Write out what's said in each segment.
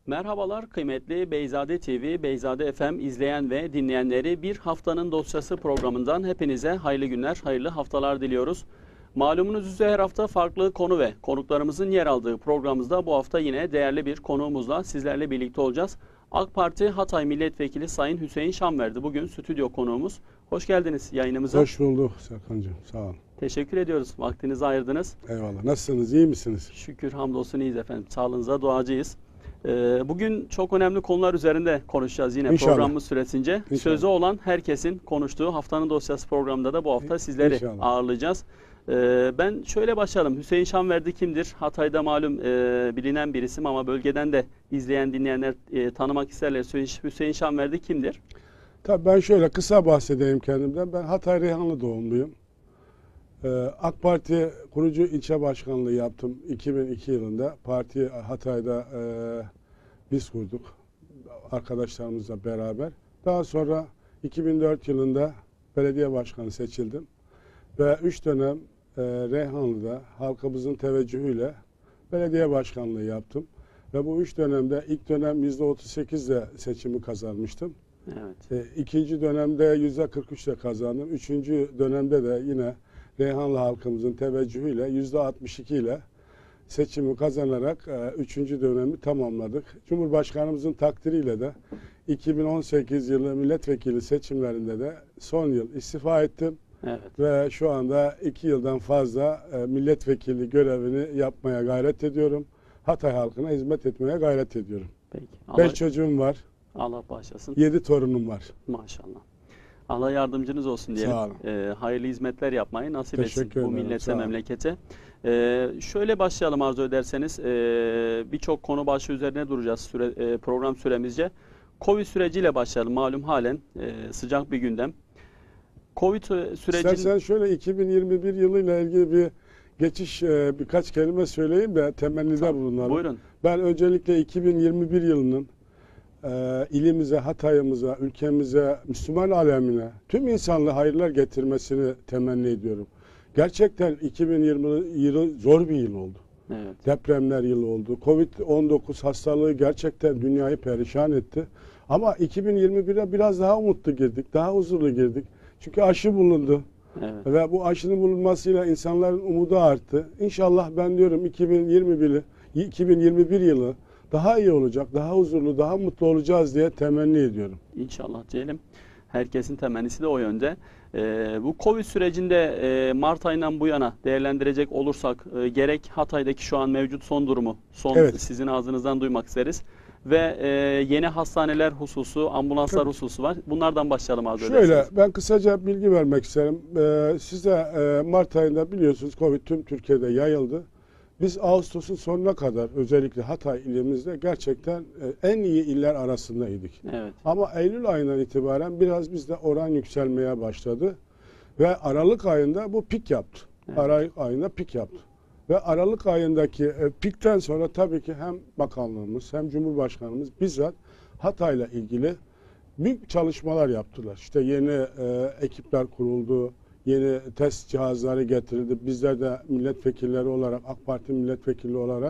Merhabalar kıymetli Beyzade TV, Beyzade FM izleyen ve dinleyenleri, bir haftanın dosyası programından hepinize hayırlı günler, hayırlı haftalar diliyoruz. Malumunuz üzere her hafta farklı konu ve konuklarımızın yer aldığı programımızda bu hafta yine değerli bir konuğumuzla sizlerle birlikte olacağız. AK Parti Hatay Milletvekili Sayın Hüseyin Şanverdi bugün stüdyo konuğumuz. Hoş geldiniz yayınımıza. Hoş bulduk Serkan'cığım, sağ olun. Teşekkür ediyoruz. Vaktinizi ayırdınız. Eyvallah. Nasılsınız, iyi misiniz? Şükür hamdolsun iyiyiz efendim. Sağlığınıza duacıyız. Bugün çok önemli konular üzerinde konuşacağız yine İnşallah. Programımız süresince. İnşallah. Sözü olan herkesin konuştuğu haftanın dosyası programında da bu hafta sizleri İnşallah. Ağırlayacağız. Ben şöyle başlayalım. Hüseyin Şanverdi kimdir? Hatay'da malum bilinen bir isim ama bölgeden de izleyen dinleyenler tanımak isterler. Hüseyin Şanverdi kimdir? Tabii ben şöyle kısa bahsedeyim kendimden. Ben Hatay Reyhanlı doğumluyum. AK Parti kurucu ilçe başkanlığı yaptım 2002 yılında. Parti Hatay'da biz kurduk arkadaşlarımızla beraber. Daha sonra 2004 yılında belediye başkanı seçildim. Ve 3 dönem Reyhanlı'da halkımızın teveccühüyle belediye başkanlığı yaptım. Ve bu 3 dönemde ilk dönem %38 ile seçimi kazanmıştım. Evet. İkinci dönemde %43 ile kazandım. Üçüncü dönemde de yine Reyhanlı halkımızın teveccühüyle %62 ile seçimi kazanarak 3. dönemi tamamladık. Cumhurbaşkanımızın takdiriyle de 2018 yılı milletvekili seçimlerinde de son yıl istifa ettim. Evet. Ve şu anda 2 yıldan fazla milletvekili görevini yapmaya gayret ediyorum. Hatay halkına hizmet etmeye gayret ediyorum. Peki. 5 çocuğum var. Allah bağışlasın. 7 torunum var. Maşallah. Allah yardımcınız olsun diyelim. Sağ olun. Hayırlı hizmetler yapmayı nasip etsin bu millete, memlekete. Şöyle başlayalım arzu ederseniz. Birçok konu başlığı üzerine duracağız program süremizce. Covid süreciyle başlayalım. Malum halen sıcak bir gündem. Covid sürecinin... İstersen şöyle 2021 yılıyla ilgili bir geçiş birkaç kelime söyleyeyim de temennide bulunalım. Buyurun. Ben öncelikle 2021 yılının ilimize, Hatay'ımıza, ülkemize, Müslüman alemine, tüm insanlığa hayırlar getirmesini temenni ediyorum. Gerçekten 2020 yılı zor bir yıl oldu. Evet. Depremler yılı oldu. Covid-19 hastalığı gerçekten dünyayı perişan etti. Ama 2021'e biraz daha umutlu girdik, daha huzurlu girdik. Çünkü aşı bulundu. Evet. Ve bu aşının bulunmasıyla insanların umudu arttı. İnşallah ben diyorum 2021 yılı daha iyi olacak, daha huzurlu, daha mutlu olacağız diye temenni ediyorum. İnşallah diyelim. Herkesin temennisi de o yönde. Bu Covid sürecinde Mart ayından bu yana değerlendirecek olursak gerek Hatay'daki şu an mevcut son durumu, evet. Sizin ağzınızdan duymak isteriz. Ve yeni hastaneler hususu, ambulanslar hususu var. Bunlardan başlayalım arzu ederseniz. Şöyle, ben kısaca bilgi vermek isterim. Size Mart ayında biliyorsunuz Covid tüm Türkiye'de yayıldı. Biz Ağustos'un sonuna kadar özellikle Hatay ilimizde gerçekten en iyi iller arasındaydık. Evet. Ama Eylül ayından itibaren biraz bizde oran yükselmeye başladı. Ve Aralık ayında bu pik yaptı. Evet. Aralık ayında pik yaptı. Ve Aralık ayındaki pikten sonra tabii ki hem bakanlığımız hem Cumhurbaşkanımız bizzat Hatay'la ilgili büyük çalışmalar yaptılar. İşte yeni ekipler kuruldu. Yeni test cihazları getirildi. Bizler de milletvekilleri olarak, AK Parti milletvekili olarak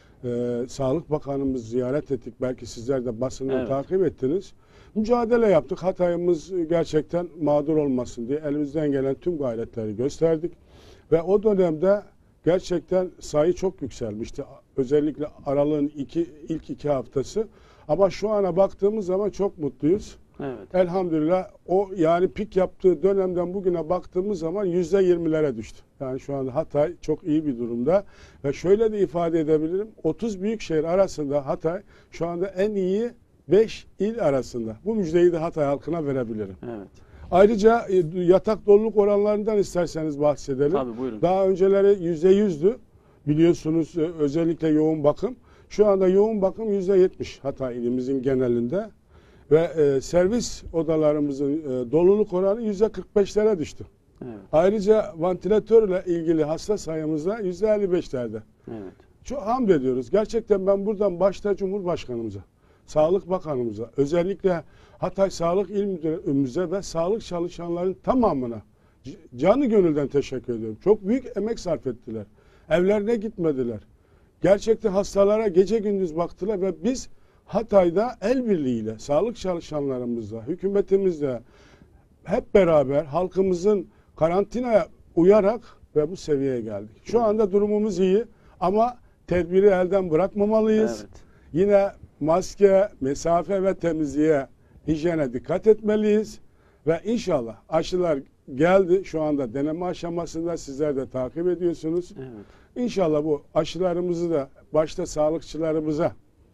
Sağlık Bakanımızı ziyaret ettik. Belki sizler de basından takip ettiniz. Mücadele yaptık. Hatay'ımız gerçekten mağdur olmasın diye elimizden gelen tüm gayretleri gösterdik. Ve o dönemde gerçekten sayı çok yükselmişti. Özellikle Aralık'ın ilk 2 haftası. Ama şu ana baktığımız zaman çok mutluyuz. Evet. Elhamdülillah o yani pik yaptığı dönemden bugüne baktığımız zaman %20'lere düştü. Yani şu anda Hatay çok iyi bir durumda ve şöyle de ifade edebilirim. 30 büyükşehir arasında Hatay şu anda en iyi 5 il arasında. Bu müjdeyi de Hatay halkına verebilirim. Evet. Ayrıca yatak doluluk oranlarından isterseniz bahsedelim. Tabii, buyurun. Daha önceleri %100'dü. Biliyorsunuz özellikle yoğun bakım. Şu anda yoğun bakım %70 Hatay ilimizin genelinde. Ve servis odalarımızın doluluk oranı %45'lere düştü. Evet. Ayrıca vantilatörle ilgili hasta sayımız da %55'lerde. Evet. Çok hamd ediyoruz. Gerçekten ben buradan başta Cumhurbaşkanımıza, Sağlık Bakanımıza, özellikle Hatay Sağlık İl Müdürümüze ve sağlık çalışanların tamamına canı gönülden teşekkür ediyorum. Çok büyük emek sarf ettiler. Evlerine gitmediler. Gerçekten hastalara gece gündüz baktılar ve biz Hatay'da el birliğiyle, sağlık çalışanlarımızla, hükümetimizle hep beraber halkımızın karantinaya uyarak ve bu seviyeye geldik. Şu anda durumumuz iyi ama tedbiri elden bırakmamalıyız. Evet. Yine maske, mesafe ve temizliğe, hijyene dikkat etmeliyiz. Ve inşallah aşılar geldi. Şu anda deneme aşamasında, sizler de takip ediyorsunuz. Evet. İnşallah bu aşılarımızı da başta sağlıkçılarımıza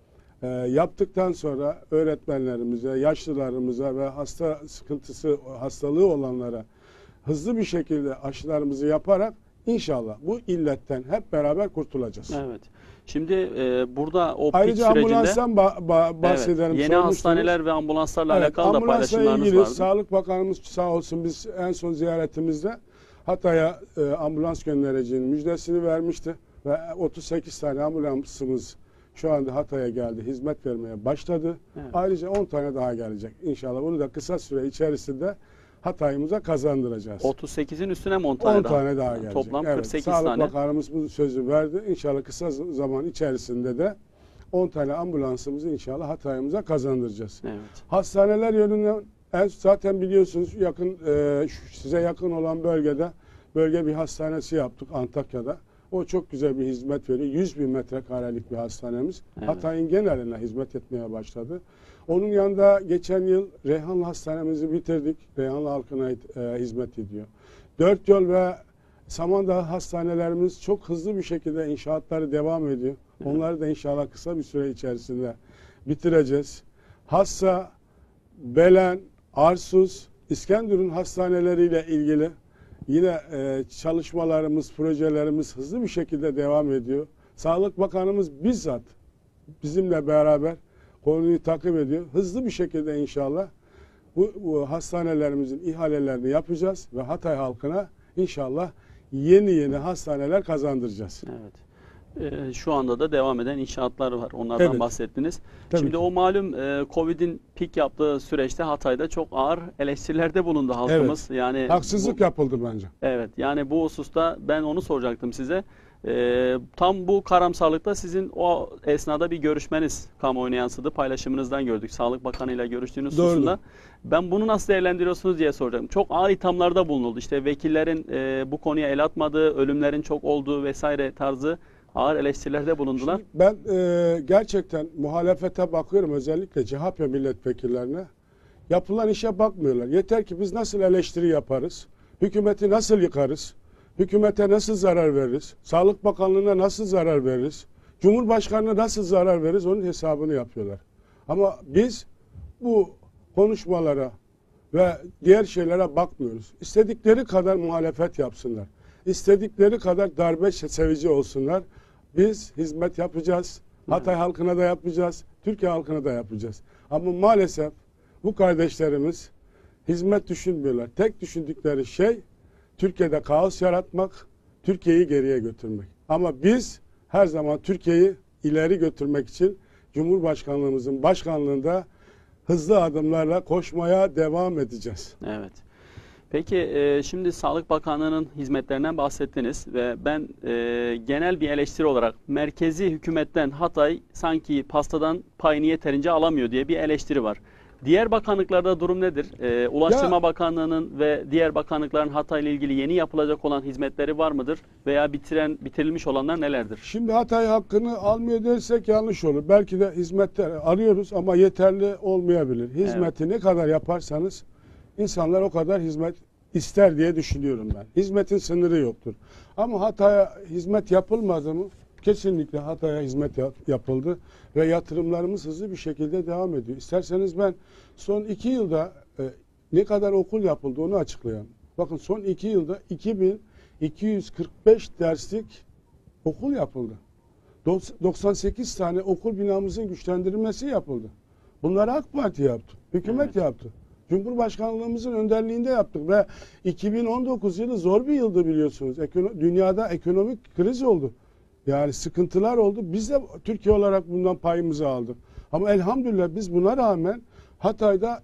yaptıktan sonra öğretmenlerimize, yaşlılarımıza ve hastalığı olanlara hızlı bir şekilde aşılarımızı yaparak inşallah bu illetten hep beraber kurtulacağız. Evet. Şimdi burada o pik Ayrıca sürecinde ambulanstan bahsedelim. evet, yeni hastaneler ve ambulanslarla alakalı da ambulansla paylaşımlarınız ilgili vardı. Sağlık Bakanımız sağ olsun, biz en son ziyaretimizde Hatay'a ambulans göndereceğinin müjdesini vermişti ve 38 tane ambulansımız şu anda Hatay'a geldi, hizmet vermeye başladı. Evet. Ayrıca 10 tane daha gelecek. İnşallah bunu da kısa süre içerisinde Hatay'ımıza kazandıracağız. 38'in üstüne mi 10 10 tane tane daha Yani gelecek. toplam Evet, 48 Sağlık tane. Bakanımız bu sözü verdi. İnşallah kısa zaman içerisinde de 10 tane ambulansımızı inşallah Hatay'ımıza kazandıracağız. Evet. Hastaneler yönünden zaten biliyorsunuz size yakın olan bölge bir hastanesi yaptık Antakya'da. O çok güzel bir hizmet veriyor. 100 bin metrekarelik bir hastanemiz. Evet. Hatay'ın geneline hizmet etmeye başladı. Onun yanında geçen yıl Reyhanlı Hastanemizi bitirdik. Reyhanlı halkına hizmet ediyor. Dört Yol ve Samandağ hastanelerimiz çok hızlı bir şekilde inşaatları devam ediyor. Evet. Onları da inşallah kısa bir süre içerisinde bitireceğiz. Hassa, Belen, Arsuz, İskenderun hastaneleriyle ilgili yine çalışmalarımız, projelerimiz hızlı bir şekilde devam ediyor. Sağlık Bakanımız bizzat bizimle beraber konuyu takip ediyor. Hızlı bir şekilde inşallah bu hastanelerimizin ihalelerini yapacağız ve Hatay halkına inşallah yeni hastaneler kazandıracağız. Evet. Şu anda da devam eden inşaatlar var. Onlardan Evet. bahsettiniz. Tabii Şimdi ki. o malum Covid'in pik yaptığı süreçte Hatay'da çok ağır eleştirilerde bulundu halkımız. Yani Haksızlık yapıldı bence. evet, yani bu hususta ben onu soracaktım size. Tam bu karamsarlıkta sizin o esnada bir görüşmeniz kamuoyuna yansıdı. Paylaşımınızdan gördük. Sağlık Bakanı ile görüştüğünüz Doğrudur. hususunda. Ben bunu nasıl değerlendiriyorsunuz diye soracaktım. Çok ağır ithamlarda bulunuldu. İşte vekillerin bu konuya el atmadığı, ölümlerin çok olduğu vesaire tarzı ağır eleştirilerde bulundular. Şimdi ben gerçekten muhalefete bakıyorum, özellikle CHP milletvekillerine. Yapılan işe bakmıyorlar. Yeter ki biz nasıl eleştiri yaparız, hükümeti nasıl yıkarız, hükümete nasıl zarar veririz, Sağlık Bakanlığı'na nasıl zarar veririz, Cumhurbaşkanı'na nasıl zarar veririz, onun hesabını yapıyorlar. Ama biz bu konuşmalara ve diğer şeylere bakmıyoruz. İstedikleri kadar muhalefet yapsınlar. İstedikleri kadar darbe sevici olsunlar. Biz hizmet yapacağız. Hatay halkına da yapacağız. Türkiye halkına da yapacağız. Ama maalesef bu kardeşlerimiz hizmet düşünmüyorlar. Tek düşündükleri şey Türkiye'de kaos yaratmak, Türkiye'yi geriye götürmek. Ama biz her zaman Türkiye'yi ileri götürmek için Cumhurbaşkanlığımızın başkanlığında hızlı adımlarla koşmaya devam edeceğiz. Evet. Peki şimdi Sağlık Bakanlığı'nın hizmetlerinden bahsettiniz ve ben genel bir eleştiri olarak merkezi hükümetten Hatay sanki pastadan payını yeterince alamıyor diye bir eleştiri var. Diğer bakanlıklarda durum nedir? Ulaştırma Bakanlığı'nın ve diğer bakanlıkların Hatay ile ilgili yeni yapılacak olan hizmetleri var mıdır? Veya bitirilmiş olanlar nelerdir? Şimdi Hatay hakkını almıyor dersek yanlış olur. Belki de hizmetler arıyoruz ama yeterli olmayabilir. Hizmeti ne kadar yaparsanız İnsanlar o kadar hizmet ister diye düşünüyorum ben. Hizmetin sınırı yoktur. Ama Hatay'a hizmet yapılmadı mı? Kesinlikle Hatay'a hizmet yapıldı ve yatırımlarımız hızlı bir şekilde devam ediyor. İsterseniz ben son 2 yılda ne kadar okul yapıldı onu açıklayayım. Bakın son 2 yılda 2245 derslik okul yapıldı. 98 tane okul binamızın güçlendirilmesi yapıldı. Bunları AK Parti yaptı. Hükümet yaptı. Cumhurbaşkanlığımızın önderliğinde yaptık ve 2019 yılı zor bir yıldı biliyorsunuz. Dünyada ekonomik kriz oldu. Yani sıkıntılar oldu. Biz de Türkiye olarak bundan payımızı aldık. Ama elhamdülillah biz buna rağmen Hatay'da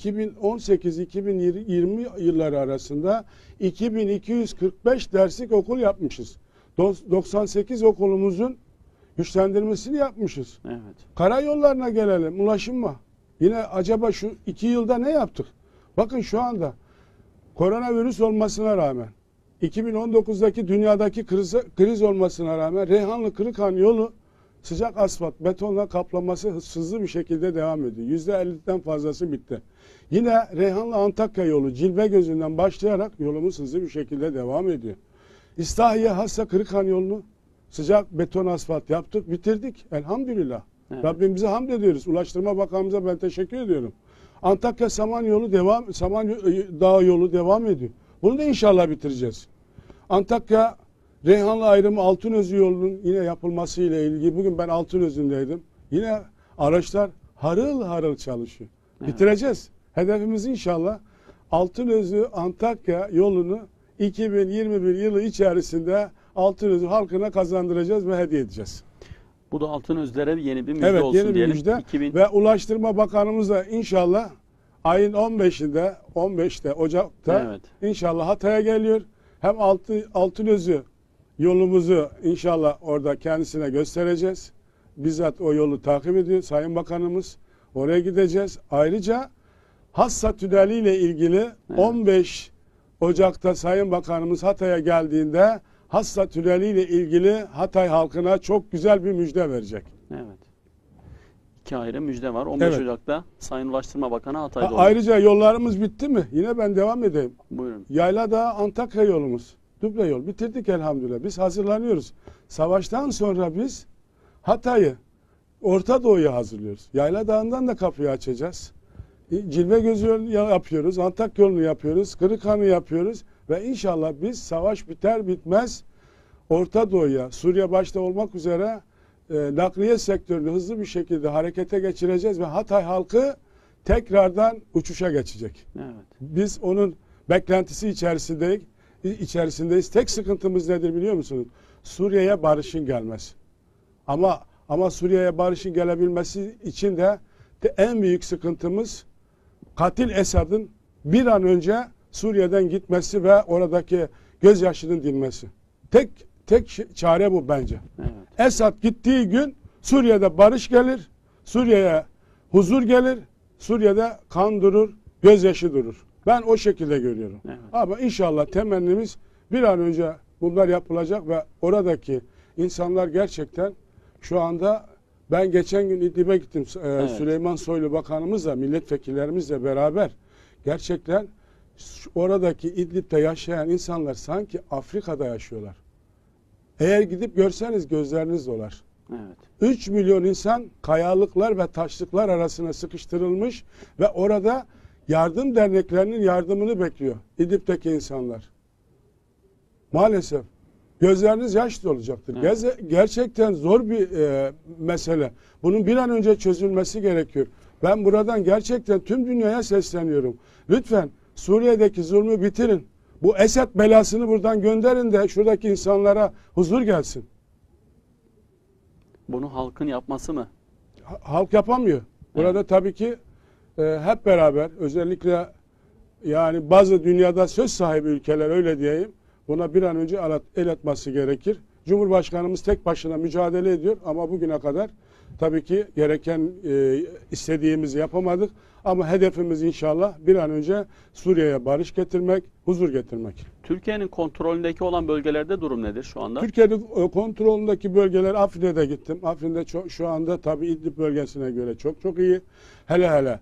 2018-2020 yılları arasında 2245 derslik okul yapmışız. 98 okulumuzun güçlendirmesini yapmışız. Evet. Karayollarına gelelim, ulaşıma. Yine acaba şu 2 yılda ne yaptık? Bakın şu anda koronavirüs olmasına rağmen, 2019'daki dünyadaki kriz olmasına rağmen Reyhanlı Kırıkhan yolu sıcak asfalt, betonla kaplaması hızlı bir şekilde devam ediyor. %50'den fazlası bitti. Yine Reyhanlı Antakya yolu Cilvegözü'nden başlayarak yolumuz hızlı bir şekilde devam ediyor. İstahiye Hassa Kırıkhan yolunu sıcak beton asfalt yaptık, bitirdik. Elhamdülillah. Evet. Rabbimize hamd ediyoruz. Ulaştırma Bakanımıza ben teşekkür ediyorum. Antakya Samandağ yolu devam ediyor. Bunu da inşallah bitireceğiz. Antakya Reyhanlı ayrımı Altınözü yolunun yine yapılması ile ilgili bugün ben Altınözü'ndeydim. Yine araçlar harıl harıl çalışıyor. Evet. Bitireceğiz. Hedefimiz inşallah Altınözü Antakya yolunu 2021 yılı içerisinde Altınözü halkına kazandıracağız ve hediye edeceğiz. Bu da Altınözlere yeni bir müjde Evet, olsun yeni bir diyelim. müjde. 2000... Ve Ulaştırma Bakanımız da inşallah ayın 15'te Ocak'ta Evet. inşallah Hatay'a geliyor. Hem Altınözü yolumuzu inşallah orada kendisine göstereceğiz. Bizzat o yolu takip ediyor Sayın Bakanımız. Oraya gideceğiz. Ayrıca Hassa Tüneli ile ilgili 15 Ocak'ta Sayın Bakanımız Hatay'a geldiğinde Hassa Tüneli ile ilgili Hatay halkına çok güzel bir müjde verecek. Evet. 2 ayrı müjde var. 15 Evet. Ocak'ta Sayın Ulaştırma Bakanı Hatay'da olacak. Ayrıca yollarımız bitti mi? Yine ben devam edeyim. Buyurun. Yayladağ Antakya yolumuz. Duble yol. Bitirdik elhamdülillah. Biz hazırlanıyoruz. Savaştan sonra biz Hatay'ı, Orta Doğu'yu hazırlıyoruz. Yayladağ'ından da kapıyı açacağız. Cilvegözü yolunu yapıyoruz. Antakya yolunu yapıyoruz. Kırıkhan'ı yapıyoruz. Ve inşallah biz savaş biter bitmez Orta Doğu'ya, Suriye başta olmak üzere nakliye sektörünü hızlı bir şekilde harekete geçireceğiz ve Hatay halkı tekrardan uçuşa geçecek. Evet. Biz onun beklentisi içerisindeyiz. Tek sıkıntımız nedir biliyor musunuz? Suriye'ye barışın gelmesi. Ama Suriye'ye barışın gelebilmesi için de en büyük sıkıntımız katil Esad'ın bir an önce Suriye'den gitmesi ve oradaki gözyaşının dinmesi. Tek çare bu bence. Evet. Esad gittiği gün Suriye'de barış gelir, Suriye'ye huzur gelir, Suriye'de kan durur, gözyaşı durur. Ben o şekilde görüyorum. Evet. Ama inşallah temennimiz bir an önce bunlar yapılacak ve oradaki insanlar gerçekten şu anda ben geçen gün İdlib'e gittim. Evet. Süleyman Soylu Bakanımızla, milletvekillerimizle beraber gerçekten oradaki İdlib'de yaşayan insanlar sanki Afrika'da yaşıyorlar. Eğer gidip görseniz gözleriniz dolar. Evet. 3 milyon insan kayalıklar ve taşlıklar arasına sıkıştırılmış ve orada yardım derneklerinin yardımını bekliyor İdlib'deki insanlar. Maalesef gözleriniz yaş dolacaktır. Evet. Gerçekten zor bir mesele. Bunun bir an önce çözülmesi gerekiyor. Ben buradan gerçekten tüm dünyaya sesleniyorum. Lütfen Suriye'deki zulmü bitirin. Bu Esed belasını buradan gönderin de şuradaki insanlara huzur gelsin. Bunu halkın yapması mı? Halk yapamıyor. Burada tabii ki hep beraber özellikle yani bazı dünyada söz sahibi ülkeler öyle diyeyim. Buna bir an önce el atması gerekir. Cumhurbaşkanımız tek başına mücadele ediyor ama bugüne kadar tabii ki gereken istediğimizi yapamadık. Ama hedefimiz inşallah bir an önce Suriye'ye barış getirmek, huzur getirmek. Türkiye'nin kontrolündeki olan bölgelerde durum nedir şu anda? Türkiye'nin kontrolündeki bölgeler Afrin'e de gittim. Afrin'de şu anda tabii İdlib bölgesine göre çok iyi. Hele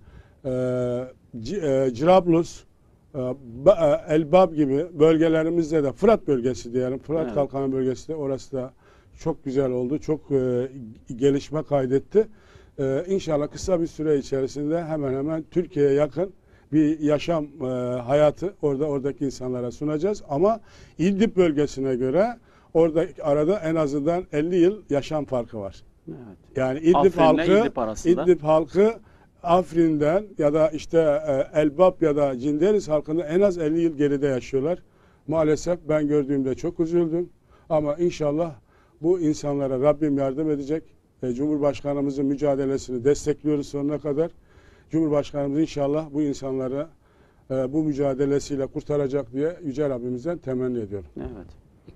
Cirablus, Elbab gibi bölgelerimizde de Fırat bölgesi diyelim. Fırat Evet. Kalkanı bölgesi de orası da çok güzel oldu. Çok gelişme kaydetti. İnşallah kısa bir süre içerisinde hemen hemen Türkiye'ye yakın bir yaşam hayatı oradaki insanlara sunacağız. Ama İdlib bölgesine göre orada arada en azından 50 yıl yaşam farkı var. Evet. Yani İdlib halkı Afrin'den ya da işte Elbap ya da Cinderis halkını en az 50 yıl geride yaşıyorlar. Maalesef ben gördüğümde çok üzüldüm. Ama inşallah bu insanlara Rabbim yardım edecek. Cumhurbaşkanımızın mücadelesini destekliyoruz sonuna kadar. Cumhurbaşkanımız inşallah bu insanları bu mücadelesiyle kurtaracak diye Yüce Rabbimizden temenni ediyorum. Evet.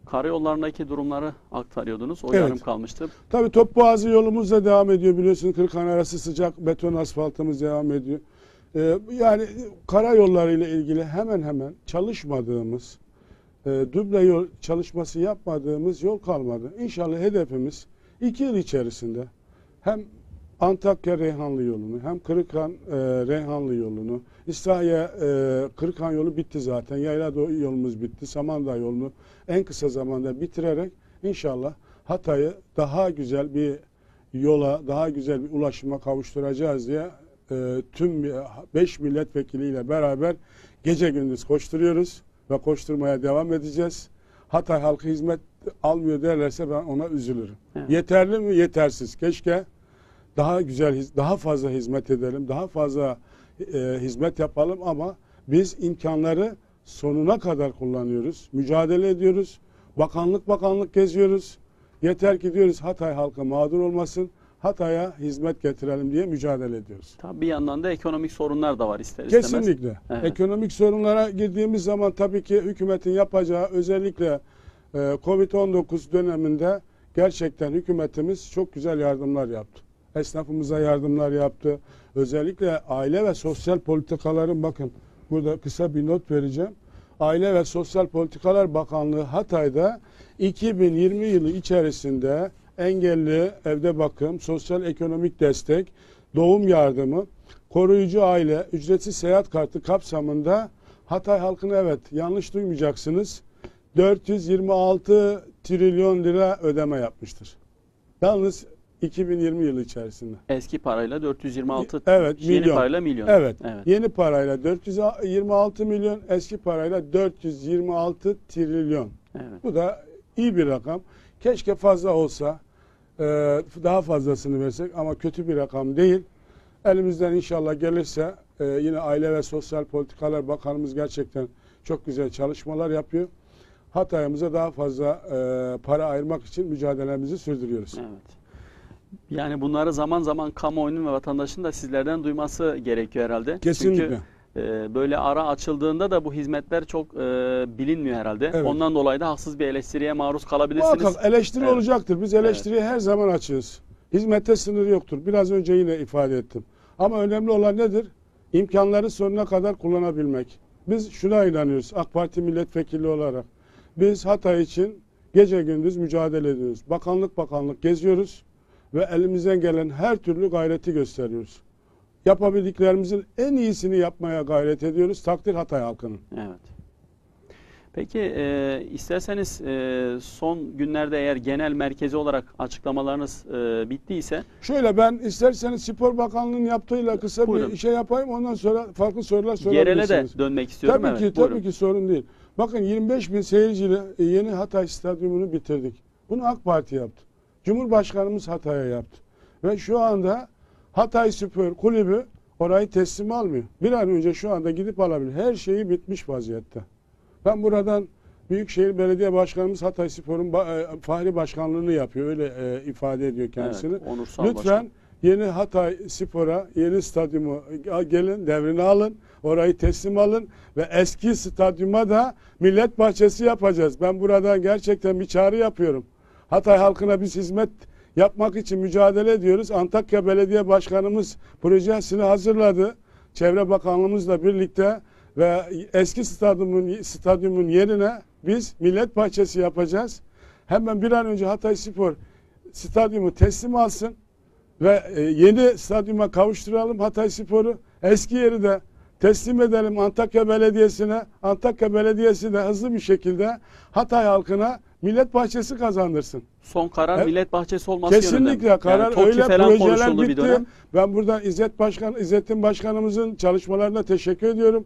Karayollarındaki durumları aktarıyordunuz. O Evet. yarım kalmıştı. Tabii Topboğazı yolumuz da devam ediyor biliyorsunuz. Kırıkhane arası sıcak beton asfaltımız devam ediyor. Yani karayollarıyla ilgili hemen hemen çalışmadığımız, duble yol çalışması yapmadığımız yol kalmadı. İnşallah hedefimiz 2 yıl içerisinde hem Antakya-Reyhanlı yolunu hem Kırıkhan-Reyhanlı yolunu, İslahiye-Kırıkhan yolu bitti zaten. Yayladağ yolumuz bitti. Samandağ yolunu en kısa zamanda bitirerek inşallah Hatay'ı daha güzel bir yola, daha güzel bir ulaşıma kavuşturacağız diye tüm 5 milletvekiliyle beraber gece gündüz koşturuyoruz ve koşturmaya devam edeceğiz. Hatay halkı hizmet almıyor derlerse ben ona üzülürüm. Evet. Yeterli mi? Yetersiz. Keşke daha güzel, daha fazla hizmet edelim, daha fazla hizmet yapalım ama biz imkanları sonuna kadar kullanıyoruz, mücadele ediyoruz, bakanlık geziyoruz. Yeter ki diyoruz Hatay halkı mağdur olmasın, Hatay'a hizmet getirelim diye mücadele ediyoruz. Tabii bir yandan da ekonomik sorunlar da var ister istemez. Kesinlikle. Evet. Ekonomik sorunlara girdiğimiz zaman tabii ki hükümetin yapacağı özellikle Covid-19 döneminde gerçekten hükümetimiz çok güzel yardımlar yaptı. Esnafımıza yardımlar yaptı. Özellikle aile ve sosyal politikaların bakın burada kısa bir not vereceğim. Aile ve Sosyal Politikalar Bakanlığı Hatay'da 2020 yılı içerisinde engelli evde bakım, sosyal ekonomik destek, doğum yardımı, koruyucu aile, ücretsiz seyahat kartı kapsamında Hatay halkına evet yanlış duymayacaksınız 426 trilyon lira ödeme yapmıştır. Yalnız 2020 yılı içerisinde. Eski parayla 426, evet, yeni milyon. parayla milyon. Evet, yeni parayla 426 milyon, eski parayla 426 trilyon. Evet. Bu da iyi bir rakam. Keşke fazla olsa, daha fazlasını versek ama kötü bir rakam değil. Elimizden inşallah gelirse yine Aile ve Sosyal Politikalar Bakanımız gerçekten çok güzel çalışmalar yapıyor. Hatay'ımıza daha fazla para ayırmak için mücadelemizi sürdürüyoruz. Evet. Yani bunları zaman zaman kamuoyunun ve vatandaşın da sizlerden duyması gerekiyor herhalde. Kesinlikle. Çünkü böyle ara açıldığında da bu hizmetler çok bilinmiyor herhalde. Evet. Ondan dolayı da haksız bir eleştiriye maruz kalabilirsiniz. Muhakkak eleştiri Evet. olacaktır. Biz eleştiriye her zaman açığız. Hizmette sınır yoktur. Biraz önce yine ifade ettim. Ama önemli olan nedir? İmkanları sonuna kadar kullanabilmek. Biz şuna inanıyoruz AK Parti milletvekili olarak. Biz Hatay için gece gündüz mücadele ediyoruz. Bakanlık geziyoruz ve elimizden gelen her türlü gayreti gösteriyoruz. Yapabildiklerimizin en iyisini yapmaya gayret ediyoruz. Takdir Hatay halkının. Evet. Peki isterseniz son günlerde eğer genel merkezi olarak açıklamalarınız bittiyse. Şöyle ben isterseniz Spor Bakanlığı'nın yaptığıyla kısa Buyurun. bir şey yapayım. Ondan sonra farklı sorular sorabilirsiniz. Yerele de dönmek istiyorum. Tabii ki sorun değil. Bakın 25 bin seyirciyle yeni Hatay Stadyumunu bitirdik. Bunu AK Parti yaptı. Cumhurbaşkanımız Hatay'a yaptı. Ve şu anda Hatay Spor Kulübü orayı teslim almıyor. Bir an önce şu anda gidip alabilir. Her şeyi bitmiş vaziyette. Ben buradan Büyükşehir Belediye Başkanımız Hatay Spor'un fahri başkanlığını yapıyor. Öyle ifade ediyor kendisini. Evet, onursal lütfen başkan. yeni Hatay Spor'a, yeni stadyumu gelin, devrini alın. Orayı teslim alın ve eski stadyuma da millet bahçesi yapacağız. Ben buradan gerçekten bir çağrı yapıyorum. Hatay halkına biz hizmet yapmak için mücadele ediyoruz. Antakya Belediye Başkanımız projesini hazırladı. Çevre Bakanlığımızla birlikte ve eski stadyumun yerine biz millet bahçesi yapacağız. Hemen bir an önce Hatay Spor stadyumu teslim alsın ve yeni stadyuma kavuşturalım Hatay Spor'u. Eski yeri de teslim edelim Antakya Belediyesi'ne. Antakya Belediyesi de hızlı bir şekilde Hatay halkına millet bahçesi kazandırsın. Son karar millet bahçesi olması yönünde. Kesinlikle karar TOKİ öyle, falan projeler konuşuldu bir bitti. dönem. Ben buradan İzzettin Başkanımızın çalışmalarına teşekkür ediyorum.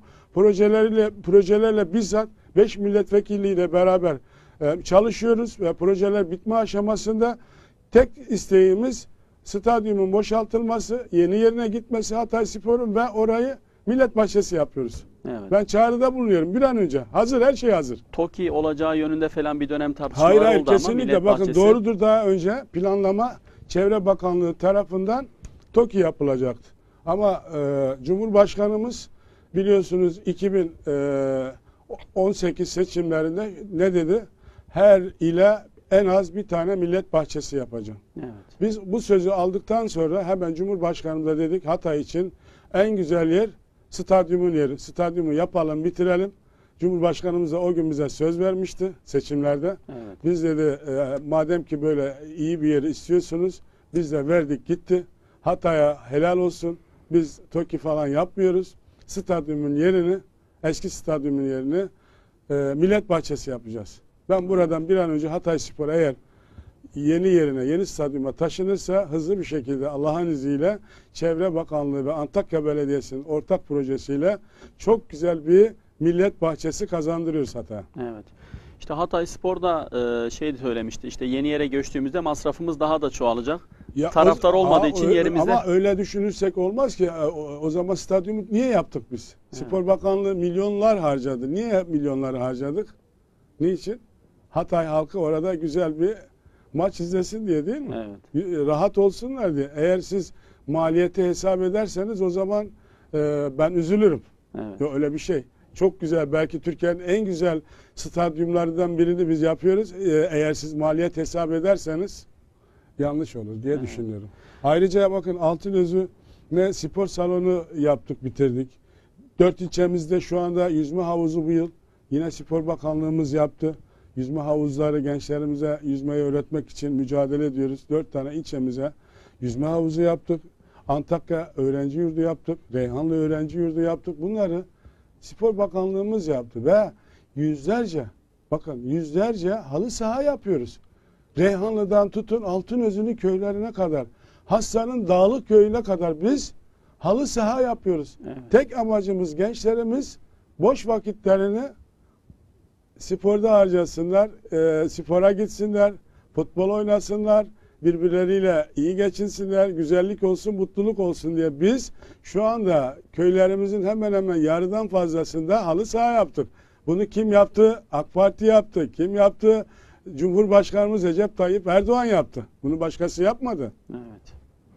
Projelerle bizzat 5 milletvekiliyle beraber çalışıyoruz ve projeler bitme aşamasında tek isteğimiz stadyumun boşaltılması, yeni yerine gitmesi Hatay Spor'un ve orayı millet bahçesi yapıyoruz. Evet. Ben çağrıda bulunuyorum bir an önce. Hazır, her şey hazır. TOKİ olacağı yönünde falan bir dönem tartışmalar Hayır oldu ama kesinlikle millet bakın bahçesi. doğrudur, daha önce planlama Çevre Bakanlığı tarafından TOKİ yapılacaktı. Ama Cumhurbaşkanımız biliyorsunuz 2018 seçimlerinde ne dedi? her ile en az bir tane millet bahçesi yapacağım. Evet. Biz bu sözü aldıktan sonra hemen Cumhurbaşkanımıza dedik Hatay için en güzel yer stadyumun yeri. Stadyumu yapalım, bitirelim. Cumhurbaşkanımız da o gün bize söz vermişti seçimlerde. Evet. Biz dedi madem ki böyle iyi bir yeri istiyorsunuz biz de verdik gitti. Hatay'a helal olsun. Biz TOKİ falan yapmıyoruz. Stadyumun yerini, eski stadyumun yerini millet bahçesi yapacağız. Ben buradan bir an önce Hatayspor eğer yeni yerine, yeni stadyuma taşınırsa hızlı bir şekilde Allah'ın izniyle Çevre Bakanlığı ve Antakya Belediyesi'nin ortak projesiyle çok güzel bir millet bahçesi kazandırıyoruz Hatay'a. Evet. İşte Hatayspor'da şey söylemişti. İşte yeni yere göçtüğümüzde masrafımız daha da çoğalacak. Taraftar olmadığı için yerimizde. Ama öyle düşünürsek olmaz ki. O zaman stadyumu niye yaptık biz? Evet. Spor Bakanlığı milyonlar harcadı. Niye milyonları harcadık? Niçin? Hatay halkı orada güzel bir maç izlesin diye değil mi? Evet. Rahat olsunlar diye. Eğer siz maliyeti hesap ederseniz o zaman ben üzülürüm. Evet. Yok öyle bir şey. Çok güzel. Belki Türkiye'nin en güzel stadyumlarından birini biz yapıyoruz. Eğer siz maliyet hesap ederseniz yanlış olur diye düşünüyorum. Ayrıca bakın Altınözü ne spor salonu yaptık, bitirdik. 4 ilçemizde şu anda yüzme havuzu bu yıl yine Spor Bakanlığımız yaptı. Yüzme havuzları gençlerimize yüzmeyi öğretmek için mücadele ediyoruz. 4 tane ilçemize yüzme havuzu yaptık. Antakya öğrenci yurdu yaptık. Reyhanlı öğrenci yurdu yaptık. Bunları Spor Bakanlığımız yaptı ve yüzlerce halı saha yapıyoruz. Reyhanlı'dan tutun Altınözü'nün köylerine kadar, Hassa'nın Dağlık köyüne kadar biz halı saha yapıyoruz. Evet. Tek amacımız gençlerimiz boş vakitlerini sporda harcasınlar, spora gitsinler, futbol oynasınlar, birbirleriyle iyi geçinsinler, güzellik olsun, mutluluk olsun diye biz şu anda köylerimizin hemen hemen yarıdan fazlasında halı saha yaptık. Bunu kim yaptı? AK Parti yaptı. Kim yaptı? Cumhurbaşkanımız Recep Tayyip Erdoğan yaptı. Bunu başkası yapmadı. Evet.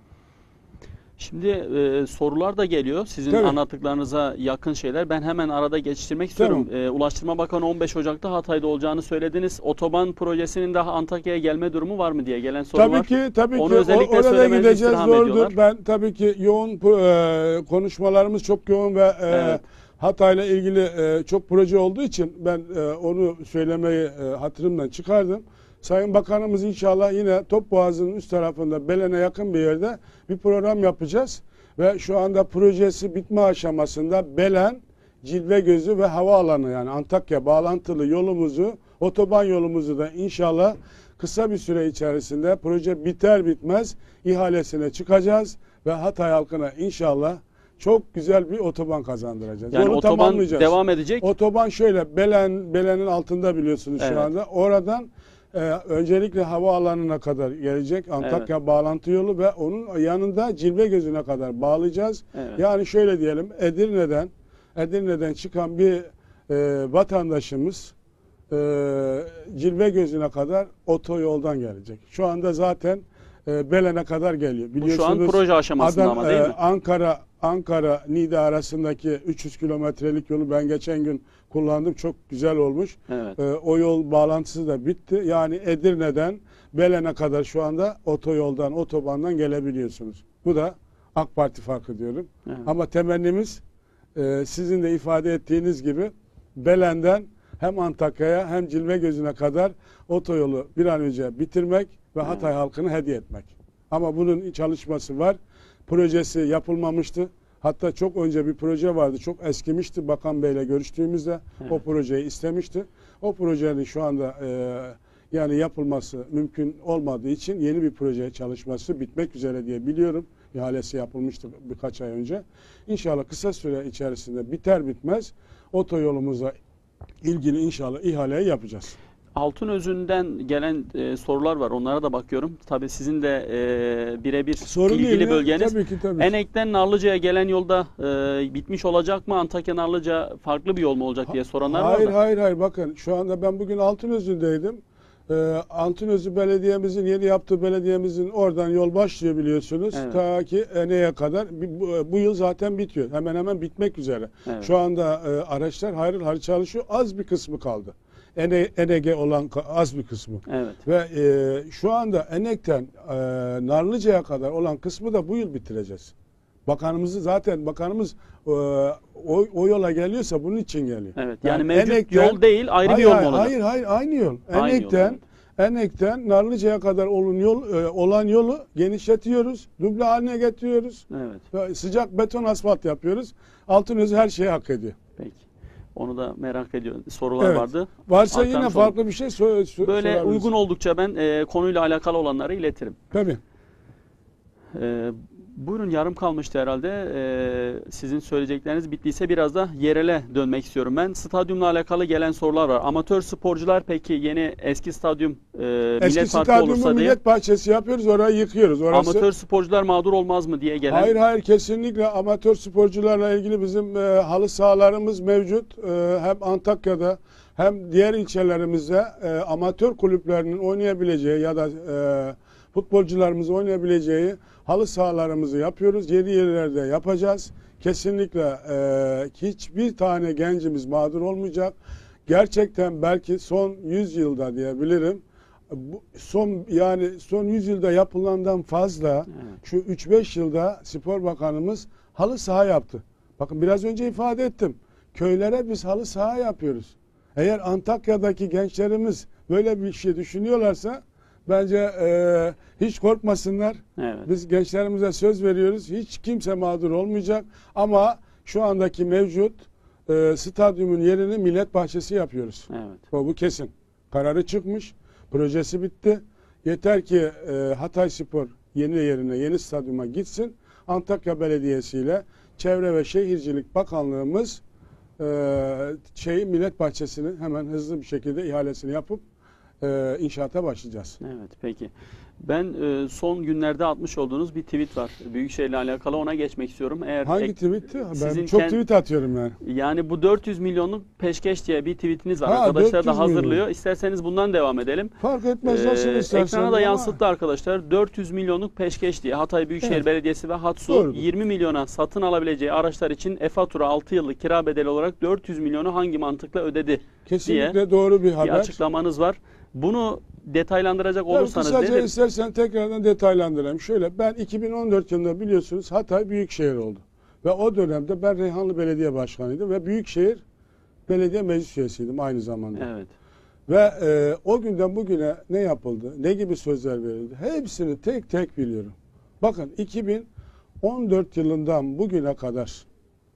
Şimdi sorular da geliyor. Sizin Tabii. anlattıklarınıza yakın şeyler. Ben hemen arada geçiştirmek istiyorum. Tamam. Ulaştırma Bakanı 15 Ocak'ta Hatay'da olacağını söylediniz. Otoban projesinin daha Antakya'ya gelme durumu var mı diye gelen soru var. Tabii Onu ki. özellikle Orada söylemenizi gideceğiz, istirham doğrudur. ediyorlar. Ben tabii ki yoğun konuşmalarımız çok yoğun ve Evet. Hatay'la ilgili çok proje olduğu için ben onu söylemeyi hatırımdan çıkardım. Sayın Bakanımız inşallah yine Topboğazı'nın üst tarafında Belen'e yakın bir yerde bir program yapacağız. Ve şu anda projesi bitme aşamasında Belen, Cilvegözü ve havaalanı yani Antakya bağlantılı yolumuzu, otoban yolumuzu da inşallah kısa bir süre içerisinde proje biter bitmez ihalesine çıkacağız. Ve Hatay halkına inşallah çok güzel bir otoban kazandıracağız. Yani Yolu otoban tamamlayacağız. devam edecek. Otoban şöyle Belen'in altında biliyorsunuz Evet. şu anda. Oradan öncelikle havaalanına kadar gelecek Antakya bağlantı yolu ve onun yanında Cilvegözü'ne kadar bağlayacağız. Evet. Yani şöyle diyelim Edirne'den çıkan bir vatandaşımız Cilvegözü'ne kadar otoyoldan gelecek. Şu anda zaten Belen'e kadar geliyor. Bu Biliyorsunuz, şu an proje aşamasında ama değil mi? Ankara-Niğde arasındaki 300 kilometrelik yolu ben geçen gün kullandım. Çok güzel olmuş. Evet. O yol bağlantısı da bitti. Yani Edirne'den Belen'e kadar şu anda otoyoldan, otobandan gelebiliyorsunuz. Bu da AK Parti farkı diyorum. Evet. Ama temennimiz sizin de ifade ettiğiniz gibi Belen'den hem Antakya'ya hem Cilvegözü'ne kadar otoyolu bir an önce bitirmek ve Hatay halkını hediye etmek. Ama bunun çalışması var. Projesi yapılmamıştı. Hatta çok önce bir proje vardı. Çok eskimişti. Bakan Bey'le görüştüğümüzde o projeyi istemişti. O projenin şu anda yani yapılması mümkün olmadığı için yeni bir proje çalışması bitmek üzere diye biliyorum. İhalesi yapılmıştı birkaç ay önce. İnşallah kısa süre içerisinde biter bitmez otoyolumuza ilgili inşallah ihaleyi yapacağız. Altınözü'nden gelen sorular var. Onlara da bakıyorum. Tabii sizin de birebir Sorun ilgili değil, bölgeniz. Tabii ki. Enek'ten Narlıca'ya gelen yolda bitmiş olacak mı? Antakya-Narlıca farklı bir yol mu olacak diye soranlar var da. Hayır. Bakın şu anda ben bugün Altınözü'ndeydim. Altınözü belediyemizin yeni yaptığı belediyemizin oradan yol başlıyor biliyorsunuz. Evet. Ta ki Enek'e kadar. Bu yıl zaten bitiyor. Hemen bitmek üzere. Evet. Şu anda araçlar harıl harıl çalışıyor. Az bir kısmı kaldı. Eneg'e olan az bir kısmı. Evet. Ve şu anda Enek'ten Narlıca'ya kadar olan kısmı da bu yıl bitireceğiz. Bakanımız o yola geliyorsa bunun için geliyor. Evet. Yani mevcut yol değil, ayrı bir yol mu olacak? Hayır, aynı yol. Aynı yol, evet. Enek'ten Narlıca'ya kadar olan yolu genişletiyoruz. Duble haline getiriyoruz. Evet. Ve sıcak beton asfalt yapıyoruz. Altınözü her şeyi hak ediyor. Peki. Onu da merak ediyorum. Sorular Evet. vardı. Varsa Aktarmış yine olduk. farklı bir şey Böyle sorabiliriz. uygun oldukça ben konuyla alakalı olanları iletirim. Tabii. Buyurun, yarım kalmıştı herhalde. Sizin söyleyecekleriniz bittiyse biraz da yerele dönmek istiyorum ben. Stadyumla alakalı gelen sorular var. Amatör sporcular peki yeni eski stadyum Eski Millet Parkı stadyumu olursa diye. millet bahçesi yapıyoruz, orayı yıkıyoruz. Orası... Amatör sporcular mağdur olmaz mı diye gelen. Hayır, kesinlikle amatör sporcularla ilgili bizim halı sahalarımız mevcut. Hem Antakya'da hem diğer ilçelerimizde amatör kulüplerinin oynayabileceği ya da futbolcularımızın oynayabileceği halı sahalarımızı yapıyoruz. Yeni yerlerde yapacağız. Kesinlikle hiçbir tane gencimiz mağdur olmayacak. Gerçekten belki son 100 yılda diyebilirim. Son 100 yılda yapılandan fazla, evet, şu 3-5 yılda Spor Bakanımız halı saha yaptı. Bakın biraz önce ifade ettim. Köylere biz halı saha yapıyoruz. Eğer Antakya'daki gençlerimiz böyle bir şey düşünüyorlarsa bence hiç korkmasınlar. Evet. Biz gençlerimize söz veriyoruz. Hiç kimse mağdur olmayacak. Ama şu andaki mevcut stadyumun yerini millet bahçesi yapıyoruz. Evet. Bu kesin. Kararı çıkmış. Projesi bitti. Yeter ki Hatayspor yeni stadyuma gitsin. Antakya Belediyesi ile Çevre ve Şehircilik Bakanlığımız millet bahçesini hemen hızlı bir şekilde ihalesini yapıp inşaata başlayacağız. Evet, peki. Ben son günlerde atmış olduğunuz bir tweet var. Büyükşehir'le alakalı, ona geçmek istiyorum. Hangi tweetti? Ben çok tweet atıyorum yani. Yani bu 400 milyonluk peşkeş diye bir tweetiniz var. Arkadaşlar da hazırlıyor. Milyon. İsterseniz bundan devam edelim. Fark etmez, nasıl istersen. Ekrana da yansıttı arkadaşlar. 400 milyonluk peşkeş diye Hatay Büyükşehir Belediyesi ve Hatsu doğrudur, 20 milyona satın alabileceği araçlar için e-fatura 6 yıllık kira bedeli olarak 400 milyonu hangi mantıkla ödedi kesinlikle diye doğru bir haber. Bir açıklamanız var. Bunu detaylandıracak olursanız... Kısaca istersen tekrardan detaylandırayım. Şöyle, ben 2014 yılında biliyorsunuz Hatay Büyükşehir oldu. Ve o dönemde ben Reyhanlı Belediye Başkanıydım ve Büyükşehir Belediye Meclis Üyesiydim aynı zamanda. Evet. Ve o günden bugüne ne yapıldı, ne gibi sözler verildi, hepsini tek tek biliyorum. Bakın 2014 yılından bugüne kadar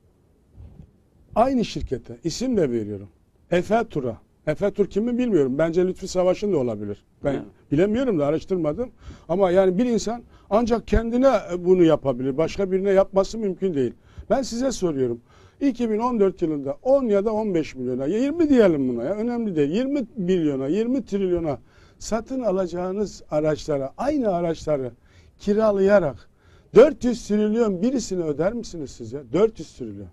aynı şirkete isim de veriyorum. Efetura. Efetur kimi bilmiyorum. Bence Lütfü Savaş'ın da olabilir. Ben bilemiyorum da, araştırmadım. Ama yani bir insan ancak kendine bunu yapabilir. Başka birine yapması mümkün değil. Ben size soruyorum. 2014 yılında 10 ya da 15 milyona, 20 diyelim buna ya, önemli değil. 20 milyona, 20 trilyona satın alacağınız araçlara, aynı araçları kiralayarak 400 trilyon birisini öder misiniz siz ya? 400 trilyon.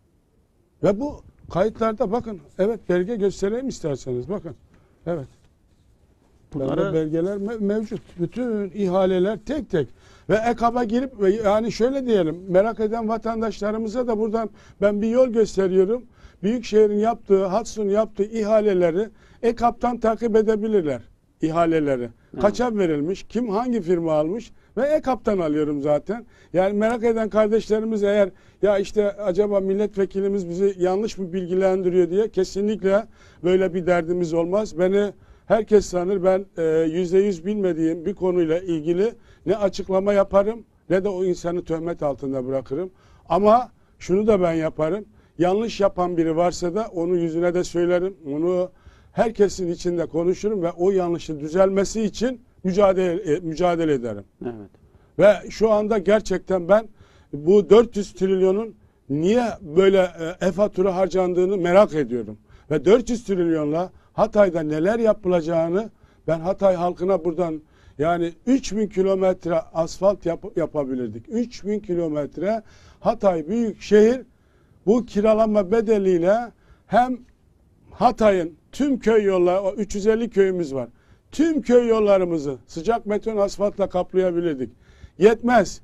Ve bu kayıtlarda bakın. Evet, belge göstereyim isterseniz. Bakın. Evet. Bunları... belgeler mevcut. Bütün ihaleler tek tek. Ve EKAB'a girip yani şöyle diyelim, merak eden vatandaşlarımıza da buradan ben bir yol gösteriyorum. Büyükşehir'in yaptığı, Hatsu'nun yaptığı ihaleleri EKAB'tan takip edebilirler. İhaleleri. Evet. Kaça verilmiş, kim hangi firma almış ve EKAB'tan alıyorum zaten. Yani merak eden kardeşlerimiz eğer ya işte acaba milletvekilimiz bizi yanlış mı bilgilendiriyor diye, kesinlikle böyle bir derdimiz olmaz. Beni herkes sanır, ben %100 bilmediğim bir konuyla ilgili ne açıklama yaparım ne de o insanı töhmet altında bırakırım. Ama şunu da ben yaparım. Yanlış yapan biri varsa da onu yüzüne de söylerim. Herkesin içinde konuşurum ve o yanlışın düzelmesi için mücadele ederim. Evet. Ve şu anda gerçekten ben bu 400 trilyonun niye böyle e-fatura harcandığını merak ediyorum. Ve 400 trilyonla Hatay'da neler yapılacağını ben Hatay halkına buradan, yani 3000 kilometre asfalt yapabilirdik. 3000 kilometre Hatay Büyükşehir bu kiralama bedeliyle hem Hatay'ın tüm köy yolları, 350 köyümüz var. Tüm köy yollarımızı sıcak beton asfaltla kaplayabilirdik. Yetmez.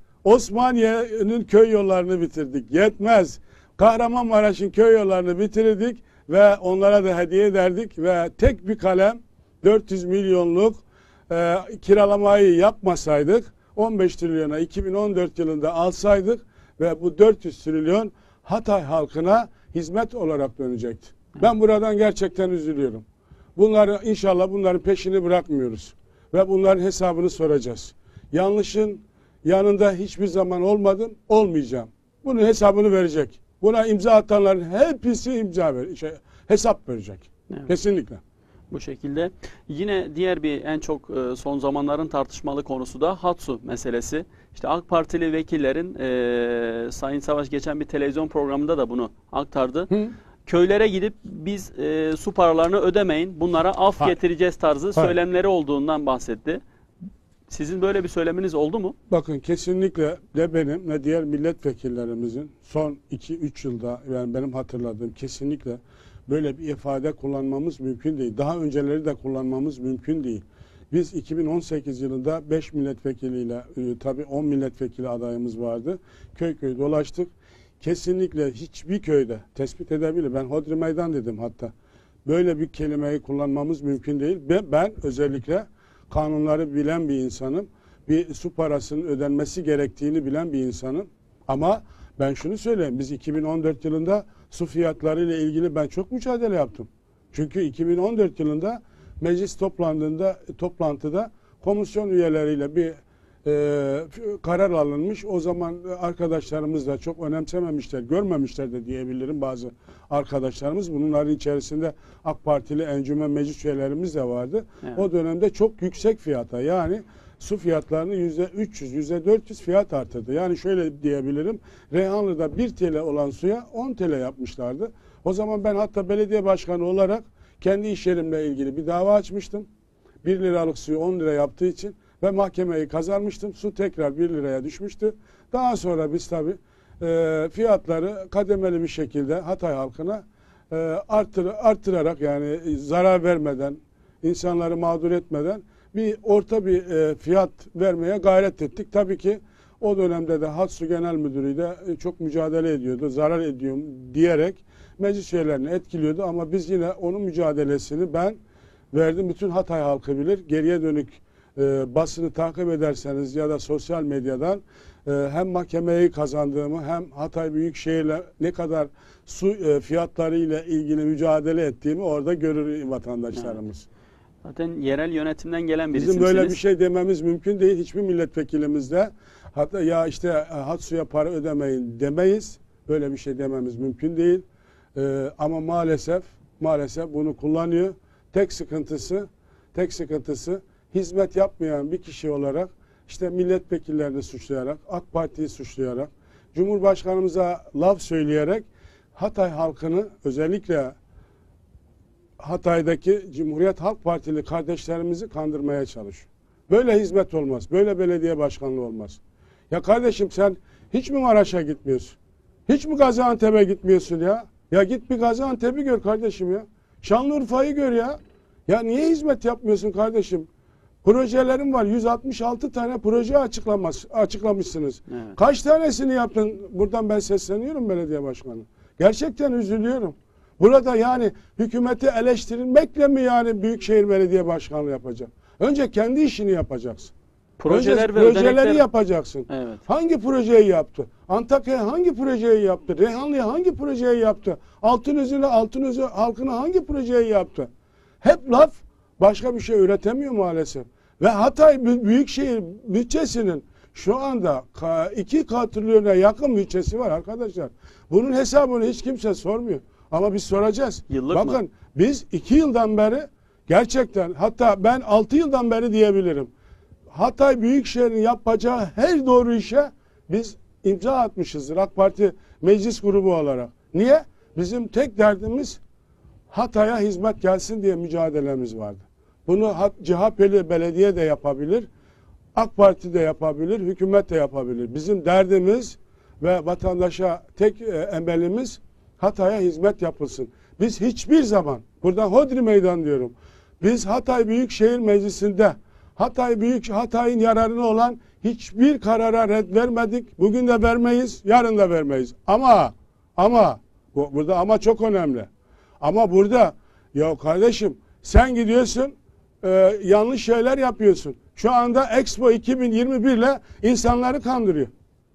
Osmaniye'nin köy yollarını bitirdik. Yetmez. Kahramanmaraş'ın köy yollarını bitirdik ve onlara da hediye ederdik ve tek bir kalem 400 milyonluk kiralamayı yapmasaydık 15 trilyona 2014 yılında alsaydık ve bu 400 trilyon Hatay halkına hizmet olarak dönecekti. Ben buradan gerçekten üzülüyorum. İnşallah bunların peşini bırakmıyoruz ve bunların hesabını soracağız. Yanlışın yanında hiçbir zaman olmadım, olmayacağım. Bunun hesabını verecek. Buna imza atanların hepsi hesap verecek. Evet. Kesinlikle. Bu şekilde. Yine diğer bir en çok son zamanların tartışmalı konusu da Hatsu meselesi. İşte AK Partili vekillerin Sayın Savaş geçen bir televizyon programında da bunu aktardı. Köylere gidip biz su paralarını ödemeyin, bunlara af getireceğiz tarzı söylemleri olduğundan bahsetti. Sizin böyle bir söyleminiz oldu mu? Bakın kesinlikle de benim ve diğer milletvekillerimizin son 2-3 yılda yani benim hatırladığım kesinlikle böyle bir ifade kullanmamız mümkün değil. Daha önceleri de kullanmamız mümkün değil. Biz 2018 yılında 5 milletvekiliyle tabii 10 milletvekili adayımız vardı. Köy köy dolaştık. Kesinlikle hiçbir köyde tespit edebilir. Ben Hodri Meydan dedim hatta. Böyle bir kelimeyi kullanmamız mümkün değil. Ben özellikle kanunları bilen bir insanım. Bir su parasının ödenmesi gerektiğini bilen bir insanım. Ama ben şunu söyleyeyim. Biz 2014 yılında su fiyatları ile ilgili ben çok mücadele yaptım. Çünkü 2014 yılında meclis toplantıda komisyon üyeleriyle bir karar alınmış. O zaman arkadaşlarımız da çok önemsememişler, görmemişler de diyebilirim bazı arkadaşlarımız. Bunların içerisinde AK Partili encümen meclis üyelerimiz de vardı. Evet. O dönemde çok yüksek fiyata yani su fiyatlarını %300, %400 fiyat artırdı. Yani şöyle diyebilirim. Reyhanlı'da 1 TL olan suya 10 TL yapmışlardı. O zaman ben hatta belediye başkanı olarak kendi iş yerimle ilgili bir dava açmıştım. 1 liralık suyu 10 lira yaptığı için ve mahkemeyi kazanmıştım. Su tekrar 1 liraya düşmüştü. Daha sonra biz tabii fiyatları kademeli bir şekilde Hatay halkına arttırarak yani zarar vermeden, insanları mağdur etmeden orta bir fiyat vermeye gayret ettik. Tabii ki o dönemde de Hatsu Genel Müdürü de çok mücadele ediyordu. Zarar ediyorum diyerek meclis üyelerini etkiliyordu ama biz yine onun mücadelesini ben verdim. Bütün Hatay halkı bilir. Geriye dönük basını takip ederseniz ya da sosyal medyadan hem mahkemeyi kazandığımı hem Hatay Büyükşehir'le ne kadar su fiyatları ile ilgili mücadele ettiğimi orada görür vatandaşlarımız. Evet. Zaten yerel yönetimden gelen bir isimsiniz. Bizim böyle bir şey dememiz mümkün değil. Hiçbir milletvekilimizde de hatta ya işte Hatsu'ya para ödemeyin demeyiz. Böyle bir şey dememiz mümkün değil. Ama maalesef bunu kullanıyor. Tek sıkıntısı hizmet yapmayan bir kişi olarak işte milletvekillerini suçlayarak, AK Parti'yi suçlayarak, Cumhurbaşkanımıza laf söyleyerek Hatay halkını özellikle Hatay'daki Cumhuriyet Halk Partili kardeşlerimizi kandırmaya çalışıyor. Böyle hizmet olmaz. Böyle belediye başkanlığı olmaz. Ya kardeşim sen hiç mi Maraş'a gitmiyorsun? Hiç mi Gaziantep'e gitmiyorsun ya? Ya git bir Gaziantep'i gör kardeşim ya. Şanlıurfa'yı gör ya. Ya niye hizmet yapmıyorsun kardeşim? Projelerim var. 166 tane proje açıklamışsınız. Evet. Kaç tanesini yaptın? Buradan ben sesleniyorum belediye başkanı. Gerçekten üzülüyorum. Burada yani hükümeti eleştirilmekle mi yani Büyükşehir Belediye Başkanlığı yapacak? Önce kendi işini yapacaksın. Projeleri yapacaksın. Evet. Hangi projeyi yaptı? Antakya'ya hangi projeyi yaptı? Reyhanlı'ya hangi projeyi yaptı? Altınözü halkına hangi projeyi yaptı? Hep laf, başka bir şey üretemiyor maalesef. Ve Hatay Büyükşehir bütçesinin şu anda 2 katrilyona yakın bütçesi var arkadaşlar. Bunun hesabını hiç kimse sormuyor. Ama biz soracağız. Bakın biz 2 yıldan beri gerçekten hatta ben 6 yıldan beri diyebilirim. Hatay Büyükşehir'in yapacağı her doğru işe biz imza atmışızdır AK Parti meclis grubu olarak. Niye? Bizim tek derdimiz Hatay'a hizmet gelsin diye mücadelemiz vardı. Bunu CHP'li belediye de yapabilir, AK Parti de yapabilir, hükümet de yapabilir. Bizim derdimiz ve vatandaşa tek emelimiz Hatay'a hizmet yapılsın. Biz hiçbir zaman, buradan Hodri Meydan diyorum, biz Hatay Büyükşehir Meclisi'nde Hatay'ın yararına olan hiçbir karara red vermedik. Bugün de vermeyiz, yarın da vermeyiz. Ama burada ama çok önemli. Ama burada ya kardeşim sen gidiyorsun yanlış şeyler yapıyorsun. Şu anda Expo 2021 ile insanları kandırıyor.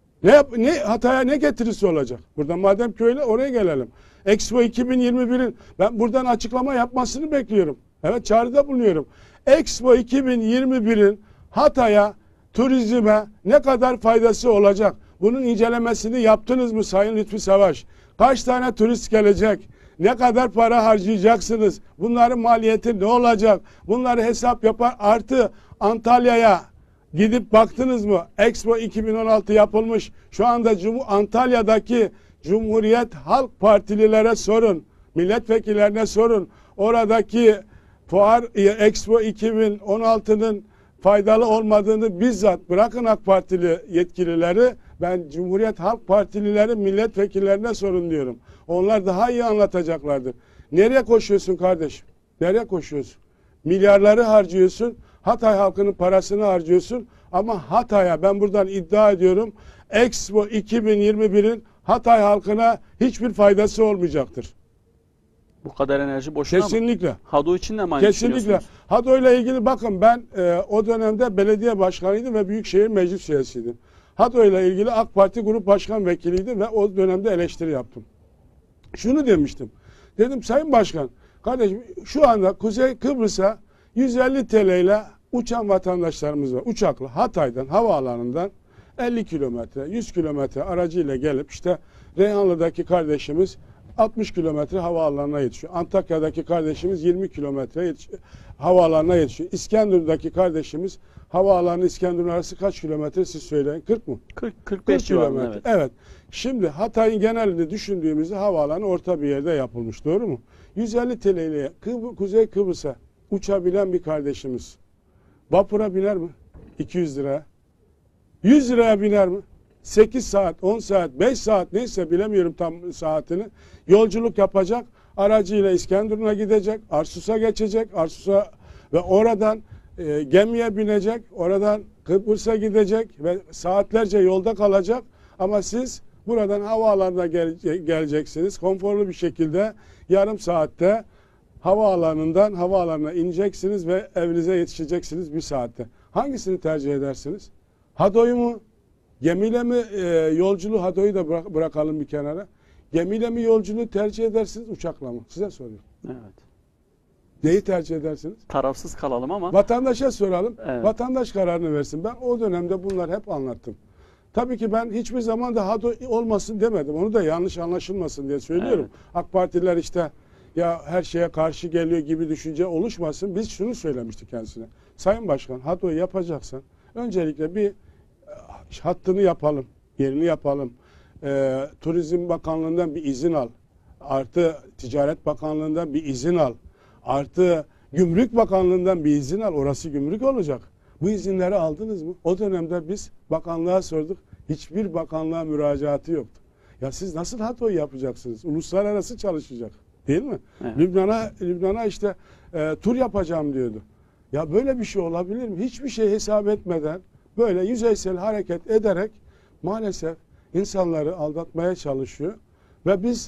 Ne Hatay'a ne getirisi olacak? Burada madem ki öyle oraya gelelim. Expo 2021'in ben buradan açıklama yapmasını bekliyorum. Evet, çağrıda bulunuyorum. Expo 2021'in Hatay'a, turizme ne kadar faydası olacak? Bunun incelemesini yaptınız mı Sayın Lütfü Savaş? Kaç tane turist gelecek? Ne kadar para harcayacaksınız? Bunların maliyeti ne olacak? Bunları hesap yapar. Artı Antalya'ya gidip baktınız mı? Expo 2016 yapılmış. Şu anda Antalya'daki Cumhuriyet Halk Partililere sorun. Milletvekillerine sorun. Oradaki fuar Expo 2016'nın faydalı olmadığını bizzat bırakın AK Partili yetkilileri, ben Cumhuriyet Halk Partilileri milletvekillerine sorun diyorum. Onlar daha iyi anlatacaklardır. Nereye koşuyorsun kardeşim? Nereye koşuyorsun? Milyarları harcıyorsun. Hatay halkının parasını harcıyorsun. Ama Hatay'a ben buradan iddia ediyorum. Expo 2021'in Hatay halkına hiçbir faydası olmayacaktır. Bu kadar enerji boşuna mı? Kesinlikle. HADO için de mi aynı Kesinlikle. düşünüyorsunuz? HADO ile ilgili bakın ben o dönemde belediye başkanıydım ve Büyükşehir Meclis üyesiydim. HADO ile ilgili AK Parti Grup Başkan Vekiliydim ve o dönemde eleştiri yaptım. Şunu demiştim. Dedim Sayın Başkan, kardeşim şu anda Kuzey Kıbrıs'a 150 TL ile uçan vatandaşlarımız var. Uçakla Hatay'dan, havaalanından 50 kilometre, 100 kilometre aracıyla gelip işte Reyhanlı'daki kardeşimiz 60 kilometre havaalanına yetişiyor. Antakya'daki kardeşimiz 20 kilometre havaalanına yetişiyor. İskenderun'daki kardeşimiz havaalanı İskenderun arası kaç kilometre siz söyleyin? 40 mı? 45 civarında, evet. Evet. Şimdi Hatay'ın genelini düşündüğümüzde havaalanı orta bir yerde yapılmış. Doğru mu? 150 TL ile Kuzey Kıbrıs'a uçabilen bir kardeşimiz vapura biner mi? 200 liraya. 100 liraya biner mi? 8 saat, 10 saat, 5 saat neyse bilemiyorum tam saatini. Yolculuk yapacak. Aracıyla İskenderun'a gidecek. Arsus'a geçecek. Arsus'a ve oradan gemiye binecek. Oradan Kıbrıs'a gidecek ve saatlerce yolda kalacak. Ama siz buradan havaalanına geleceksiniz. Konforlu bir şekilde yarım saatte havaalanına ineceksiniz ve evinize yetişeceksiniz bir saatte. Hangisini tercih edersiniz? HADO'yu mu? Gemiyle mi yolculuğu, HADO'yu da bırakalım bir kenara. Gemiyle mi yolculuğu tercih edersiniz, uçakla mı? Size soruyorum. Evet. Neyi tercih edersiniz? Tarafsız kalalım ama. Vatandaşa soralım. Evet. Vatandaş kararını versin. Ben o dönemde bunları hep anlattım. Tabii ki ben hiçbir zaman da HADO olmasın demedim. Onu da yanlış anlaşılmasın diye söylüyorum. Evet. AK Partililer işte ya her şeye karşı geliyor gibi düşünce oluşmasın. Biz şunu söylemiştik kendisine. Sayın Başkan, HADO'yu yapacaksan öncelikle bir hattını yapalım, yerini yapalım. Turizm Bakanlığı'ndan bir izin al. Artı Ticaret Bakanlığı'ndan bir izin al. Artı Gümrük Bakanlığı'ndan bir izin al. Orası gümrük olacak. Bu izinleri aldınız mı? O dönemde biz bakanlığa sorduk. Hiçbir bakanlığa müracaatı yoktu. Ya siz nasıl HADO'yu yapacaksınız? Uluslararası çalışacak. Değil mi? Evet. Lübnan'a işte tur yapacağım diyordu. Ya böyle bir şey olabilir mi? Hiçbir şey hesap etmeden böyle yüzeysel hareket ederek maalesef insanları aldatmaya çalışıyor. Ve biz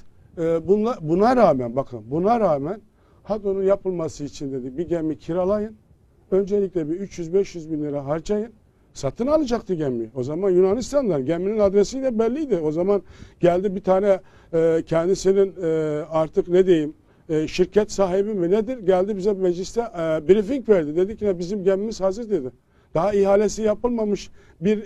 buna rağmen HADO'nun yapılması için dedik bir gemi kiralayın. Öncelikle bir 300-500 bin lira harcayın. Satın alacaktı gemiyi. O zaman Yunanistan'dan geminin adresi de belliydi. O zaman geldi bir tane kendisinin artık ne diyeyim şirket sahibi mi nedir? Geldi bize mecliste briefing verdi. Dedi ki bizim gemimiz hazır dedi. Daha ihalesi yapılmamış bir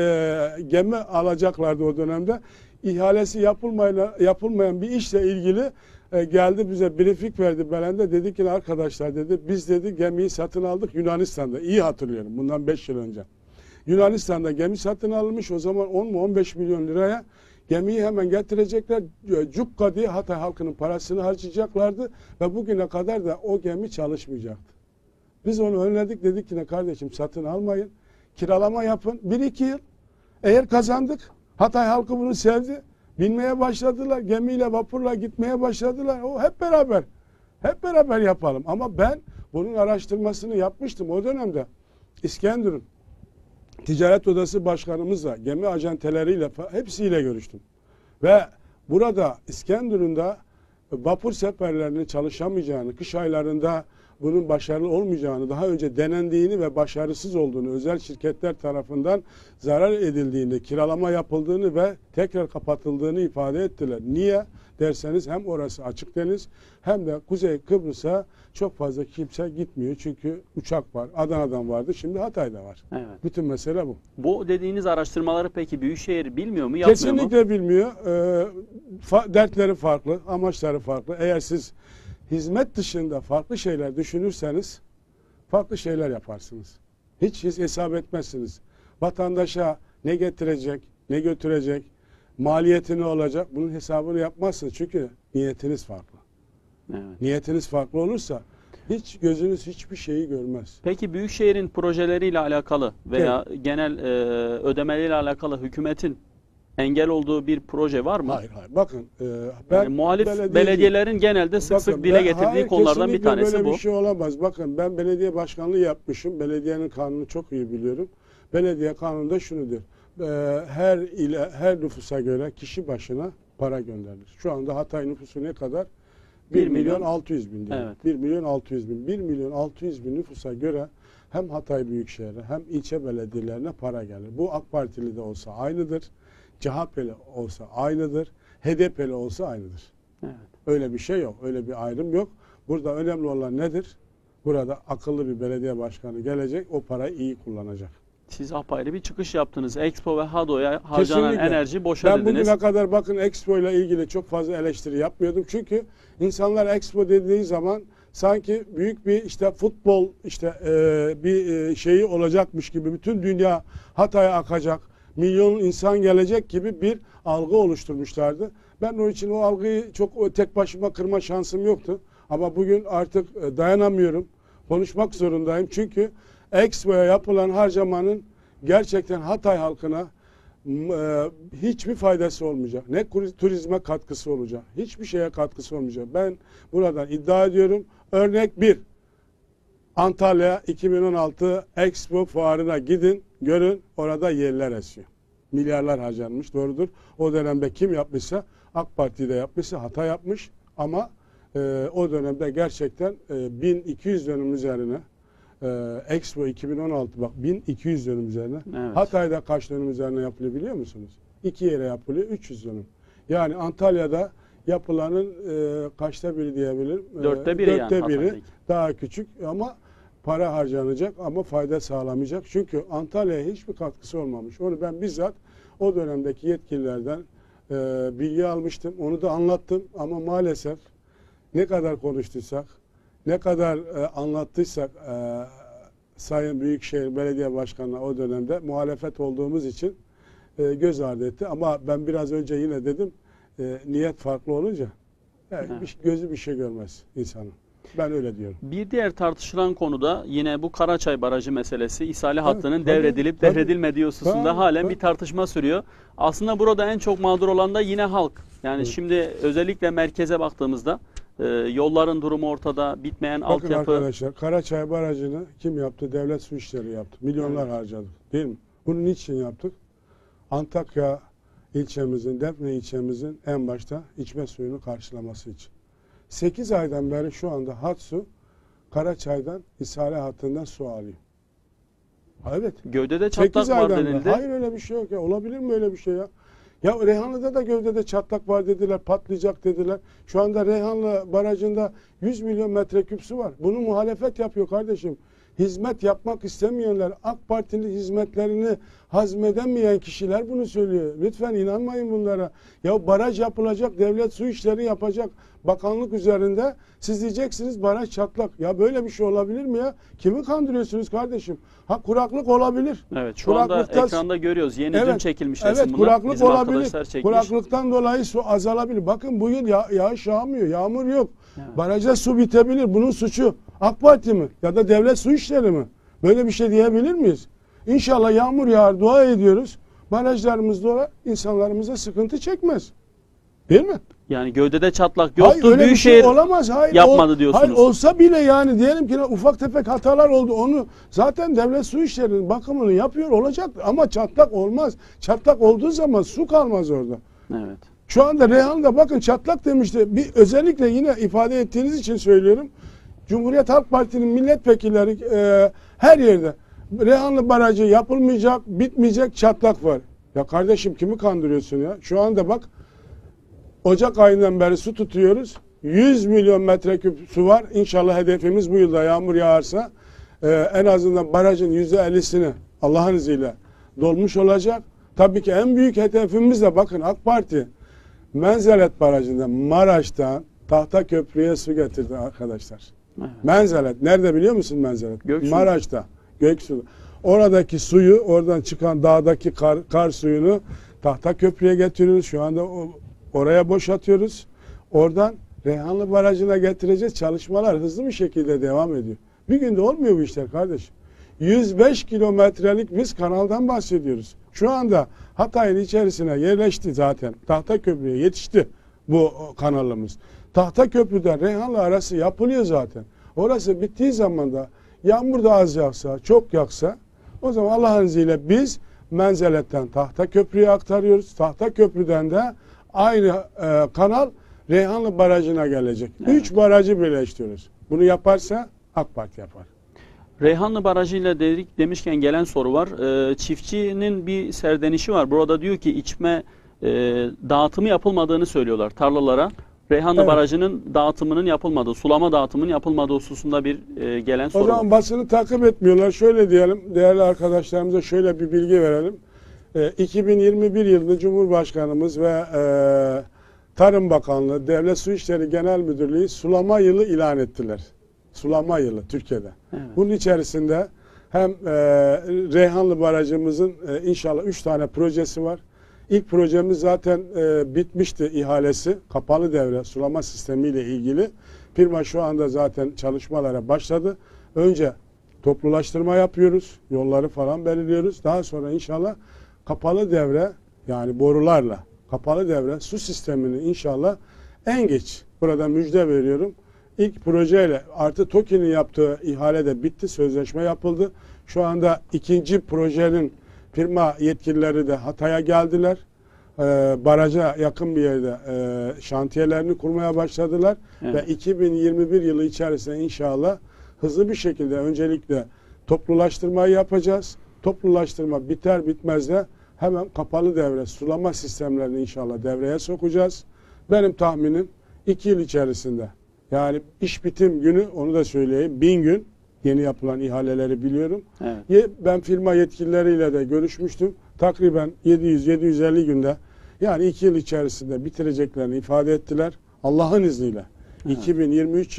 gemi alacaklardı o dönemde. İhalesi yapılmayan bir işle ilgili geldi bize briefing verdi Belen'de. Dedi ki arkadaşlar dedi biz dedi gemiyi satın aldık Yunanistan'da. İyi hatırlıyorum bundan 5 yıl önce. Yunanistan'da gemi satın alınmış o zaman 10 mu 15 milyon liraya gemiyi hemen getirecekler. Cukka diye Hatay halkının parasını harcayacaklardı ve bugüne kadar da o gemi çalışmayacaktı. Biz onu önledik dedik ki ne kardeşim satın almayın. Kiralama yapın. 1-2 yıl. Eğer kazandık Hatay halkı bunu sevdi. Binmeye başladılar. Gemiyle vapurla gitmeye başladılar. O hep beraber yapalım. Ama ben bunun araştırmasını yapmıştım o dönemde. İskenderun Ticaret Odası Başkanımızla, gemi acenteleriyle hepsiyle görüştüm. Ve burada İskenderun'da vapur seferlerinin çalışamayacağını, kış aylarında bunun başarılı olmayacağını, daha önce denendiğini ve başarısız olduğunu, özel şirketler tarafından zarar edildiğini, kiralama yapıldığını ve tekrar kapatıldığını ifade ettiler. Niye derseniz hem orası açık deniz hem de Kuzey Kıbrıs'a çok fazla kimse gitmiyor. Çünkü uçak var. Adana'dan vardı. Şimdi Hatay'da var. Evet. Bütün mesele bu. Bu dediğiniz araştırmaları peki Büyükşehir bilmiyor mu, yapmıyor mu? Kesinlikle bilmiyor. Dertleri farklı, amaçları farklı. Eğer siz hizmet dışında farklı şeyler düşünürseniz farklı şeyler yaparsınız. Hiç hesap etmezsiniz. Vatandaşa ne getirecek, ne götürecek, maliyeti ne olacak bunun hesabını yapmazsınız. Çünkü niyetiniz farklı. Evet. Niyetiniz farklı olursa hiç gözünüz hiçbir şeyi görmez. Peki Büyükşehir'in projeleriyle alakalı veya genel ödemeleriyle alakalı hükümetin engel olduğu bir proje var mı? Hayır. Bakın ben Yani muhalif belediyelerin genelde sık sık dile getirdiği konulardan bir tanesi böyle bu. bir şey olamaz. Bakın ben belediye başkanlığı yapmışım. Belediyenin kanunu çok iyi biliyorum. Belediye kanununda şunudur. Her nüfusa göre kişi başına para gönderilir. Şu anda Hatay nüfusu ne kadar? 1 milyon 600 bin diyor. Evet. 1 milyon 600 bin. 1 milyon 600 bin nüfusa göre hem Hatay Büyükşehir'e hem ilçe belediyelerine para gelir. Bu AK Partili de olsa aynıdır. CHP'li olsa aynıdır. HDP'li olsa aynıdır. Evet. Öyle bir şey yok. Öyle bir ayrım yok. Burada önemli olan nedir? Burada akıllı bir belediye başkanı gelecek. O parayı iyi kullanacak. Siz apayrı bir çıkış yaptınız. Expo ve Hado'ya harcanan Kesinlikle. enerji boşa Ben dediniz. bugüne kadar bakın Expo ile ilgili çok fazla eleştiri yapmıyordum. Çünkü insanlar Expo dediği zaman sanki büyük bir işte futbol bir şeyi olacakmış gibi bütün dünya Hatay'a akacak. Milyon insan gelecek gibi bir algı oluşturmuşlardı. Ben onun için o algıyı çok tek başıma kırma şansım yoktu. Ama bugün artık dayanamıyorum. Konuşmak zorundayım. Çünkü Expo'ya yapılan harcamanın gerçekten Hatay halkına hiçbir faydası olmayacak. Ne turizme katkısı olacak. Hiçbir şeye katkısı olmayacak. Ben buradan iddia ediyorum. Örnek 1. Antalya 2016 Expo fuarına gidin, görün. Orada yerler esiyor. Milyarlar harcanmış, doğrudur. O dönemde kim yapmışsa, AK Parti de yapmışsa hata yapmış. Ama o dönemde gerçekten 1200 dönüm üzerine Expo 2016 bak 1200 dönüm üzerine. Evet. Hatay'da kaç dönüm üzerine yapılıyor biliyor musunuz? 2 yere yapılıyor 300 dönüm. Yani Antalya'da yapılanın kaçta biri diyebilirim? Dörtte biri yani Dörtte biri Hatay'daki. daha küçük ama para harcanacak ama fayda sağlamayacak. Çünkü Antalya'ya hiçbir katkısı olmamış. Onu ben bizzat o dönemdeki yetkililerden bilgi almıştım. Onu da anlattım ama maalesef ne kadar konuştuysak, ne kadar anlattıysak Sayın Büyükşehir Belediye Başkanı'na o dönemde muhalefet olduğumuz için göz ardı etti. Ama ben biraz önce yine dedim niyet farklı olunca Evet. gözü bir şey görmez insanın. Ben öyle diyorum. Bir diğer tartışılan konu da yine bu Karaçay Barajı meselesi. İshali hattının tabii, devredilip tabii. devredilmediği hususunda Tabii, halen tabii. bir tartışma sürüyor. Aslında burada en çok mağdur olan da yine halk. Yani Evet. şimdi özellikle merkeze baktığımızda yolların durumu ortada, bitmeyen Bakın altyapı. arkadaşlar Karaçay Barajı'nı kim yaptı? Devlet Su İşleri yaptı. Milyonlar harcadı. Değil mi? Bunu niçin yaptık? Antakya ilçemizin, Defne ilçemizin en başta içme suyunu karşılaması için. 8 aydan beri şu anda Hatsu Karaçay'dan İshali hattından su alıyor. Evet. Gövdede 8 çatlak var aydan beri. denildi. Hayır öyle bir şey yok ya. Olabilir mi öyle bir şey ya? Ya Reyhanlı'da da gövdede çatlak var dediler, patlayacak dediler. Şu anda Reyhanlı Barajı'nda 100 milyon metreküp su var. Bunu muhalefet yapıyor kardeşim. Hizmet yapmak istemeyenler, AK Parti'nin hizmetlerini hazmedemeyen kişiler bunu söylüyor. Lütfen inanmayın bunlara. Ya baraj yapılacak, devlet su işleri yapacak bakanlık üzerinde. Siz diyeceksiniz baraj çatlak. Ya böyle bir şey olabilir mi ya? Kimi kandırıyorsunuz kardeşim? Ha kuraklık olabilir. Evet, şu anda ekranda görüyoruz. Yeni dün çekilmiş resim bunlar. Kuraklık Bizim olabilir. arkadaşlar çekmiş. Kuraklıktan dolayı su azalabilir. Bakın bu yıl yağış yağmıyor, yağmur yok. Evet. Barajda su bitebilir. Bunun suçu AK Parti mi? Ya da devlet su işleri mi? Böyle bir şey diyebilir miyiz? İnşallah yağmur yağar, dua ediyoruz. Barajlarımız dolar, insanlarımıza sıkıntı çekmez. Değil mi? Yani gövdede çatlak yoktu. Hayır öyle bir Büyükşehir şey olamaz. Hayır, yapmadı diyorsunuz. Hayır olsa bile yani diyelim ki ufak tefek hatalar oldu. Onu zaten devlet su işlerinin bakımını yapıyor olacak ama çatlak olmaz. Çatlak olduğu zaman su kalmaz orada. Evet. Şu anda Reyhanlı'da bakın çatlak demişti. Bir özellikle yine ifade ettiğiniz için söylüyorum. Cumhuriyet Halk Partisi'nin milletvekilleri her yerde Reyhanlı Barajı yapılmayacak, bitmeyecek, çatlak var. Ya kardeşim kimi kandırıyorsun ya? Şu anda bak Ocak ayından beri su tutuyoruz. 100 milyon metreküp su var. İnşallah hedefimiz bu yılda yağmur yağarsa en azından barajın %50'sini Allah'ın izniyle dolmuş olacak. Tabii ki en büyük hedefimiz de bakın AK Parti Menzelet Barajı'nda Maraş'tan Tahtaköprü'ye su getirdi arkadaşlar. Evet. Menzelet. Nerede biliyor musun Menzelet? Göksu. Maraş'ta. Göksu. Oradaki suyu, oradan çıkan dağdaki kar suyunu Tahtaköprü'ye getiriyoruz. Şu anda oraya boşaltıyoruz. Oradan Reyhanlı Barajı'na getireceğiz. Çalışmalar hızlı bir şekilde devam ediyor. Bir günde olmuyor bu işler kardeşim. 105 kilometrelik biz kanaldan bahsediyoruz. Şu anda Hatay'ın içerisine yerleşti zaten. Tahtaköprü'ye yetişti bu kanalımız. Tahtaköprü'den Reyhanlı arası yapılıyor zaten. Orası bittiği zaman da yağmur da az yağsa, çok yağsa o zaman Allah'ın izniyle biz Menzelet'ten Tahtaköprü'ye aktarıyoruz. Tahtaköprü'den de aynı kanal Reyhanlı Barajı'na gelecek. Evet. 3 barajı birleştiriyoruz. Bunu yaparsa AK Parti yapar. Reyhanlı Barajı ile demişken gelen soru var. Çiftçinin bir serdenişi var. Burada diyor ki içme dağıtımı yapılmadığını söylüyorlar tarlalara. Reyhanlı Evet. Barajı'nın dağıtımının yapılmadığı, sulama dağıtımının yapılmadığı hususunda bir gelen soru var. O zaman basını takip etmiyorlar. Şöyle diyelim, değerli arkadaşlarımıza şöyle bir bilgi verelim. 2021 yılında Cumhurbaşkanımız ve Tarım Bakanlığı, Devlet Su İşleri Genel Müdürlüğü sulama yılı ilan ettiler. Sulama yılı Türkiye'de. Evet. Bunun içerisinde hem Reyhanlı Barajımızın inşallah 3 tane projesi var. İlk projemiz zaten bitmişti ihalesi. Kapalı devre sulama sistemiyle ilgili. Firma şu anda zaten çalışmalara başladı. Önce toplulaştırma yapıyoruz. Yolları falan belirliyoruz. Daha sonra inşallah kapalı devre yani borularla kapalı devre su sistemini inşallah en geç burada müjde veriyorum. İlk projeyle artı TOKİ'nin yaptığı ihale de bitti. Sözleşme yapıldı. Şu anda ikinci projenin firma yetkilileri de Hatay'a geldiler. Baraja yakın bir yerde şantiyelerini kurmaya başladılar. Evet. Ve 2021 yılı içerisinde inşallah hızlı bir şekilde öncelikle toplulaştırmayı yapacağız. Toplulaştırma biter bitmez de hemen kapalı devre sulama sistemlerini inşallah devreye sokacağız. Benim tahminim 2 yıl içerisinde yani iş bitim günü onu da söyleyeyim 1000 gün yeni yapılan ihaleleri biliyorum. Evet. Ben firma yetkilileriyle de görüşmüştüm. Takriben 700-750 günde yani 2 yıl içerisinde bitireceklerini ifade ettiler. Allah'ın izniyle. Evet. 2023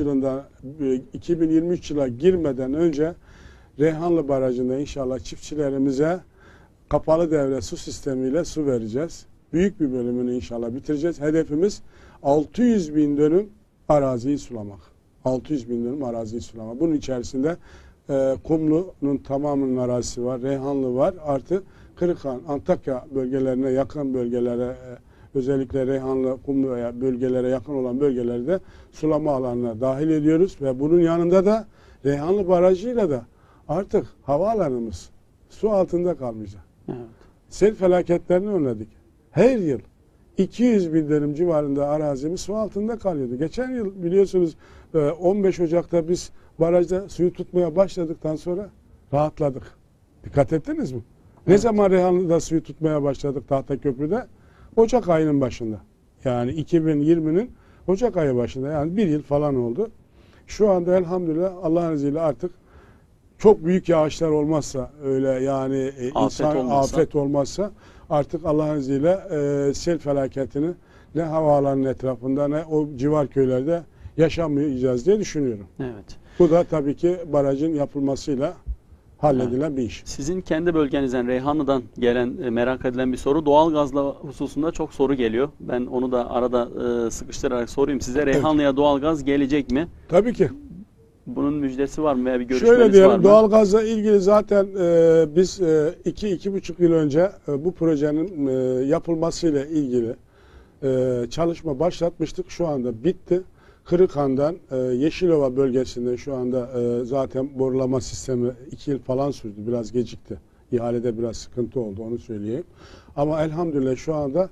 yıla girmeden önce Reyhanlı Barajı'nda inşallah çiftçilerimize kapalı devre su sistemiyle su vereceğiz. Büyük bir bölümünü inşallah bitireceğiz. Hedefimiz 600 bin dönüm araziyi sulamak. 600 bin dönüm araziyi sulamak. Bunun içerisinde Kumlu'nun tamamının arazisi var. Reyhanlı var. Artı Kırıkhan, Antakya bölgelerine yakın bölgelere özellikle Reyhanlı, Kumlu'ya bölgelere yakın olan bölgelerde sulama alanına dahil ediyoruz. Ve bunun yanında da Reyhanlı Barajı'yla da artık havaalanımız su altında kalmayacak. Evet. Sel felaketlerini önledik. Her yıl 200 bin dönüm civarında arazimiz su altında kalıyordu. Geçen yıl biliyorsunuz 15 Ocak'ta biz barajda suyu tutmaya başladıktan sonra rahatladık. Dikkat ettiniz mi? Evet. Ne zaman Reyhanlı'da suyu tutmaya başladık Tahtaköprü'de? Ocak ayının başında. Yani 2020'nin Ocak ayı başında. Yani bir yıl falan oldu. Şu anda elhamdülillah Allah'ın izniyle artık çok büyük yağışlar olmazsa öyle yani afet olmazsa artık Allah'ın izniyle sel felaketini ne havaalanının etrafında ne o civar köylerde yaşamayacağız diye düşünüyorum. Evet. Bu da tabii ki barajın yapılmasıyla halledilen bir iş. Sizin kendi bölgenizden Reyhanlı'dan gelen merak edilen bir soru. Doğalgazla hususunda çok soru geliyor. Ben onu da arada sıkıştırarak sorayım size. Reyhanlı'ya evet. Doğalgaz gelecek mi? Tabii ki. Bunun müjdesi var mı veya bir görüşmeniz Şöyle diyelim, var mı? Doğalgazla ilgili zaten biz 2-2,5 yıl önce bu projenin yapılmasıyla ilgili çalışma başlatmıştık. Şu anda bitti. Kırıkhan'dan Yeşilova bölgesinde şu anda zaten borulama sistemi 2 yıl falan sürdü. Biraz gecikti. İhalede biraz sıkıntı oldu onu söyleyeyim. Ama elhamdülillah şu anda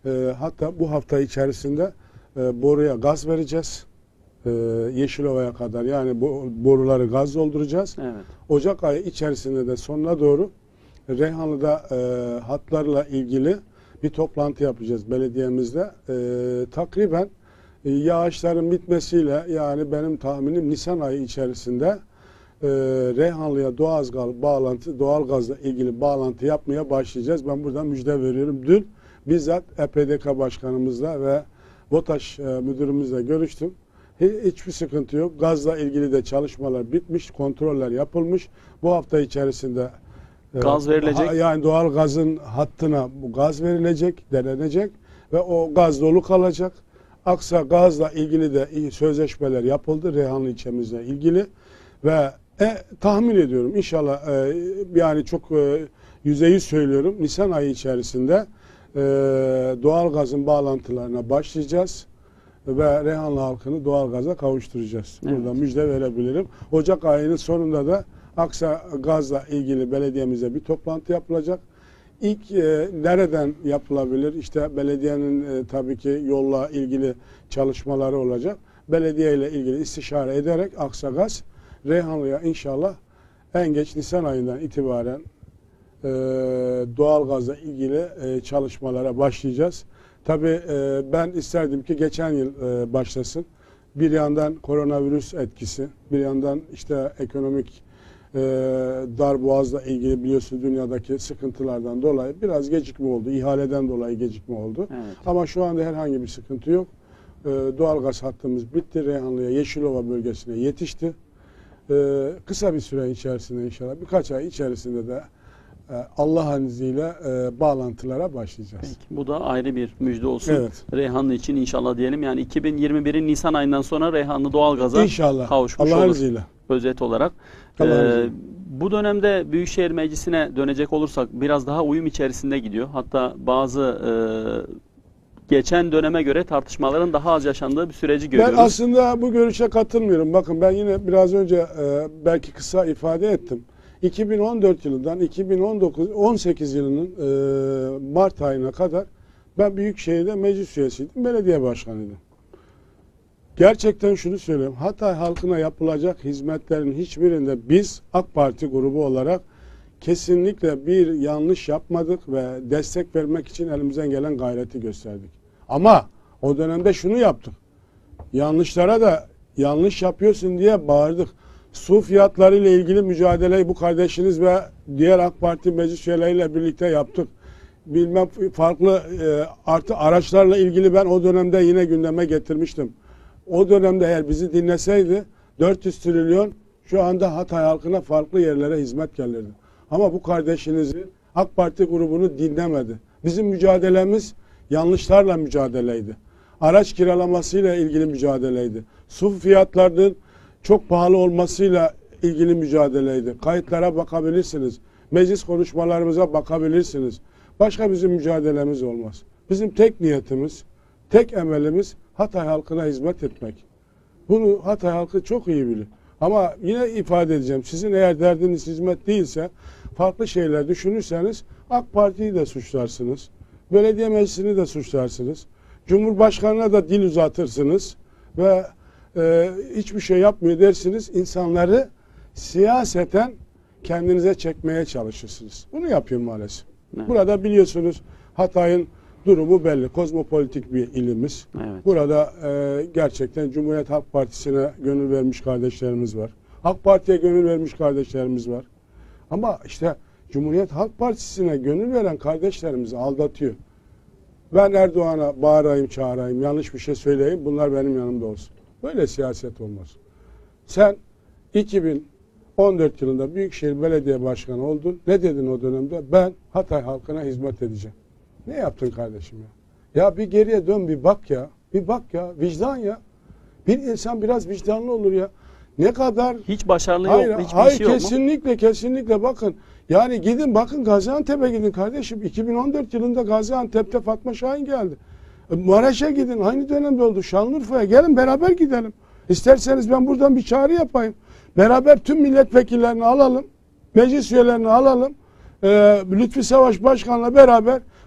Hatta bu hafta içerisinde boruya gaz vereceğiz. Yeşilova'ya kadar, yani bu boruları gaz dolduracağız. Evet. Ocak ayı içerisinde de sonuna doğru Reyhanlı'da hatlarla ilgili bir toplantı yapacağız belediyemizde. Takriben yağışların bitmesiyle, yani benim tahminim Nisan ayı içerisinde Reyhanlı'ya doğalgazla ilgili bağlantı yapmaya başlayacağız. Ben buradan müjde veriyorum. Dün bizzat EPDK başkanımızla ve BOTAŞ müdürümüzle görüştüm. Hiçbir sıkıntı yok. Gazla ilgili de çalışmalar bitmiş, kontroller yapılmış. Bu hafta içerisinde Gaz verilecek. Yani doğal gazın hattına bu gaz verilecek, denenecek ve o gaz dolu kalacak. Aksa gazla ilgili de sözleşmeler yapıldı Reyhanlı ilçemizle ilgili ve tahmin ediyorum inşallah, yani çok %100 söylüyorum, Nisan ayı içerisinde doğal gazın bağlantılarına başlayacağız ve Reyhanlı halkını doğalgaza kavuşturacağız. Evet. Burada müjde verebilirim. Ocak ayının sonunda da Aksa Gaz'la ilgili belediyemize bir toplantı yapılacak. İlk nereden yapılabilir? İşte belediyenin tabii ki yolla ilgili çalışmaları olacak. Belediye ile ilgili istişare ederek Aksa Gaz, Reyhanlı'ya inşallah en geç Nisan ayından itibaren doğalgazla ilgili çalışmalara başlayacağız. Tabii ben isterdim ki geçen yıl başlasın. Bir yandan koronavirüs etkisi, bir yandan işte ekonomik darboğazla ilgili biliyorsun dünyadaki sıkıntılardan dolayı biraz gecikme oldu. İhaleden dolayı gecikme oldu. Evet. Ama şu anda herhangi bir sıkıntı yok. Doğalgaz hattımız bitti. Reyhanlı'ya, Yeşilova bölgesine yetişti. Kısa bir süre içerisinde inşallah birkaç ay içerisinde de Allah'ın izniyle bağlantılara başlayacağız. Peki, bu da ayrı bir müjde olsun. Evet. Reyhanlı için inşallah diyelim. Yani 2021'in Nisan ayından sonra Reyhanlı doğalgaza İnşallah. kavuşmuş Allah'ın olur. izniyle. Özet olarak. Allah'ın izniyle. Bu dönemde Büyükşehir Meclisi'ne dönecek olursak biraz daha uyum içerisinde gidiyor. Hatta bazı geçen döneme göre tartışmaların daha az yaşandığı bir süreci görüyoruz. Ben aslında bu görüşe katılmıyorum. Bakın ben yine biraz önce belki kısa ifade ettim. 2014 yılından 2018 yılının Mart ayına kadar ben Büyükşehir'de meclis üyesiydim, belediye başkanıydım. Gerçekten şunu söylüyorum, Hatay halkına yapılacak hizmetlerin hiçbirinde biz AK Parti grubu olarak kesinlikle bir yanlış yapmadık ve destek vermek için elimizden gelen gayreti gösterdik. Ama o dönemde şunu yaptık, yanlışlara da yanlış yapıyorsun diye bağırdık. Su fiyatları ile ilgili mücadeleyi bu kardeşiniz ve diğer AK Parti meclis üyeleriyle birlikte yaptık. Bilmem farklı artı araçlarla ilgili ben o dönemde yine gündeme getirmiştim. O dönemde eğer bizi dinleseydi 400 trilyon şu anda Hatay halkına farklı yerlere hizmet gelirdi. Ama bu kardeşinizi AK Parti grubunu dinlemedi. Bizim mücadelemiz yanlışlarla mücadeleydi. Araç kiralamasıyla ilgili mücadeleydi. Su fiyatlarının çok pahalı olmasıyla ilgili mücadeleydi. Kayıtlara bakabilirsiniz. Meclis konuşmalarımıza bakabilirsiniz. Başka bizim mücadelemiz olmaz. Bizim tek niyetimiz, tek emelimiz Hatay halkına hizmet etmek. Bunu Hatay halkı çok iyi bilir. Ama yine ifade edeceğim. Sizin eğer derdiniz hizmet değilse, farklı şeyler düşünürseniz AK Parti'yi de suçlarsınız. Belediye meclisini de suçlarsınız. Cumhurbaşkanına da dil uzatırsınız ve hiçbir şey yapmıyor dersiniz. İnsanları siyaseten kendinize çekmeye çalışırsınız. Bunu yapıyor maalesef. Evet. Burada biliyorsunuz Hatay'ın durumu belli. Kozmopolitik bir ilimiz. Evet. Burada gerçekten Cumhuriyet Halk Partisi'ne gönül vermiş kardeşlerimiz var. AK Parti'ye gönül vermiş kardeşlerimiz var. Ama işte Cumhuriyet Halk Partisi'ne gönül veren kardeşlerimizi aldatıyor. Ben Erdoğan'a bağırayım, çağırayım, yanlış bir şey söyleyeyim, bunlar benim yanımda olsun. Böyle siyaset olmaz. Sen 2014 yılında Büyükşehir Belediye Başkanı oldun. Ne dedin o dönemde? Ben Hatay halkına hizmet edeceğim. Ne yaptın kardeşim ya? Ya bir geriye dön, bir bak ya. Bir bak ya, vicdan ya. Bir insan biraz vicdanlı olur ya. Ne kadar... Hiç başarılı hayır, yok, hiçbir hayır, şey yok mu? kesinlikle bakın. Yani gidin bakın Gaziantep'e gidin kardeşim. 2014 yılında Gaziantep'te Fatma Şahin geldi. Maraş'a gidin, aynı dönemde oldu. Şanlıurfa'ya gelin beraber gidelim. İsterseniz ben buradan bir çağrı yapayım. Beraber tüm milletvekillerini alalım. Meclis üyelerini alalım. Lütfi Savaş Başkan'la beraber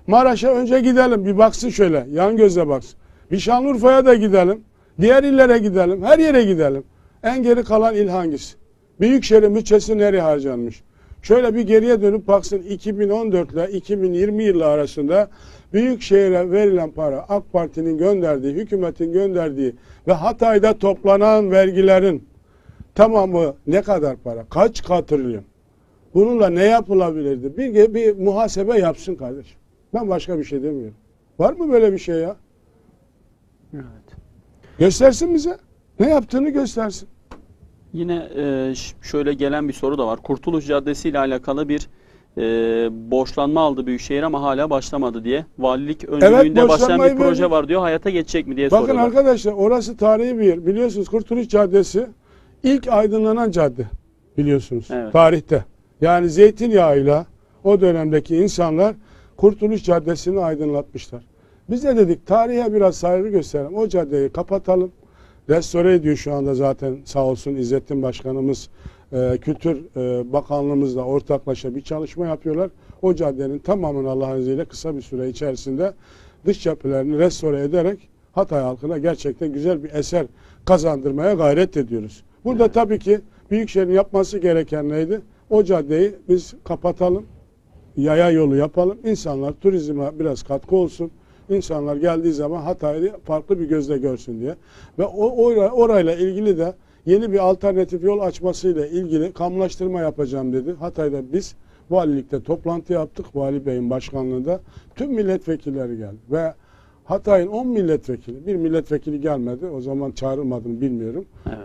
Maraş'a önce gidelim, bir baksın şöyle, yan gözle baksın. Bir Şanlıurfa'ya da gidelim, diğer illere gidelim, her yere gidelim. En geri kalan il hangisi? Büyükşehir'in bütçesi nereye harcanmış? Şöyle bir geriye dönüp baksın, 2014 ile 2020 yılı arasında Büyükşehir'e verilen para, AK Parti'nin gönderdiği, hükümetin gönderdiği ve Hatay'da toplanan vergilerin tamamı ne kadar para? Kaç trilyon? Bununla ne yapılabilirdi? Bir muhasebe yapsın kardeşim. Ben başka bir şey demiyorum. Var mı böyle bir şey ya? Evet. Göstersin bize. Ne yaptığını göstersin. Yine şöyle gelen bir soru da var. Kurtuluş Caddesi ile alakalı bir borçlanma aldı Büyükşehir ama hala başlamadı diye. Valilik öncülüğünde başlayan bir proje var diyor. Hayata geçecek mi diye soruyorlar. Bakın arkadaşlar, orası tarihi bir yer. Biliyorsunuz Kurtuluş Caddesi ilk aydınlanan cadde. Biliyorsunuz. Evet. Tarihte. Yani zeytinyağıyla o dönemdeki insanlar Kurtuluş Caddesi'ni aydınlatmışlar. Biz de dedik tarihe biraz saygı gösterelim. O caddeyi kapatalım. Restore ediyor şu anda zaten sağ olsun İzzettin Başkanımız, Kültür Bakanlığımızla ortaklaşa bir çalışma yapıyorlar. O caddenin tamamını Allah'ın izniyle kısa bir süre içerisinde dış cephelerini restore ederek Hatay halkına gerçekten güzel bir eser kazandırmaya gayret ediyoruz. Burada tabii ki Büyükşehir'in yapması gereken neydi? O caddeyi biz kapatalım, yaya yolu yapalım, insanlar turizme biraz katkı olsun. İnsanlar geldiği zaman Hatay'ı farklı bir gözle görsün diye. Ve orayla ilgili de yeni bir alternatif yol açmasıyla ilgili kamulaştırma yapacağım dedi. Hatay'da biz valilikte toplantı yaptık. Vali Bey'in başkanlığında tüm milletvekilleri geldi. Ve Hatay'ın 10 milletvekili, bir milletvekili gelmedi. O zaman çağrılmadım bilmiyorum. Evet.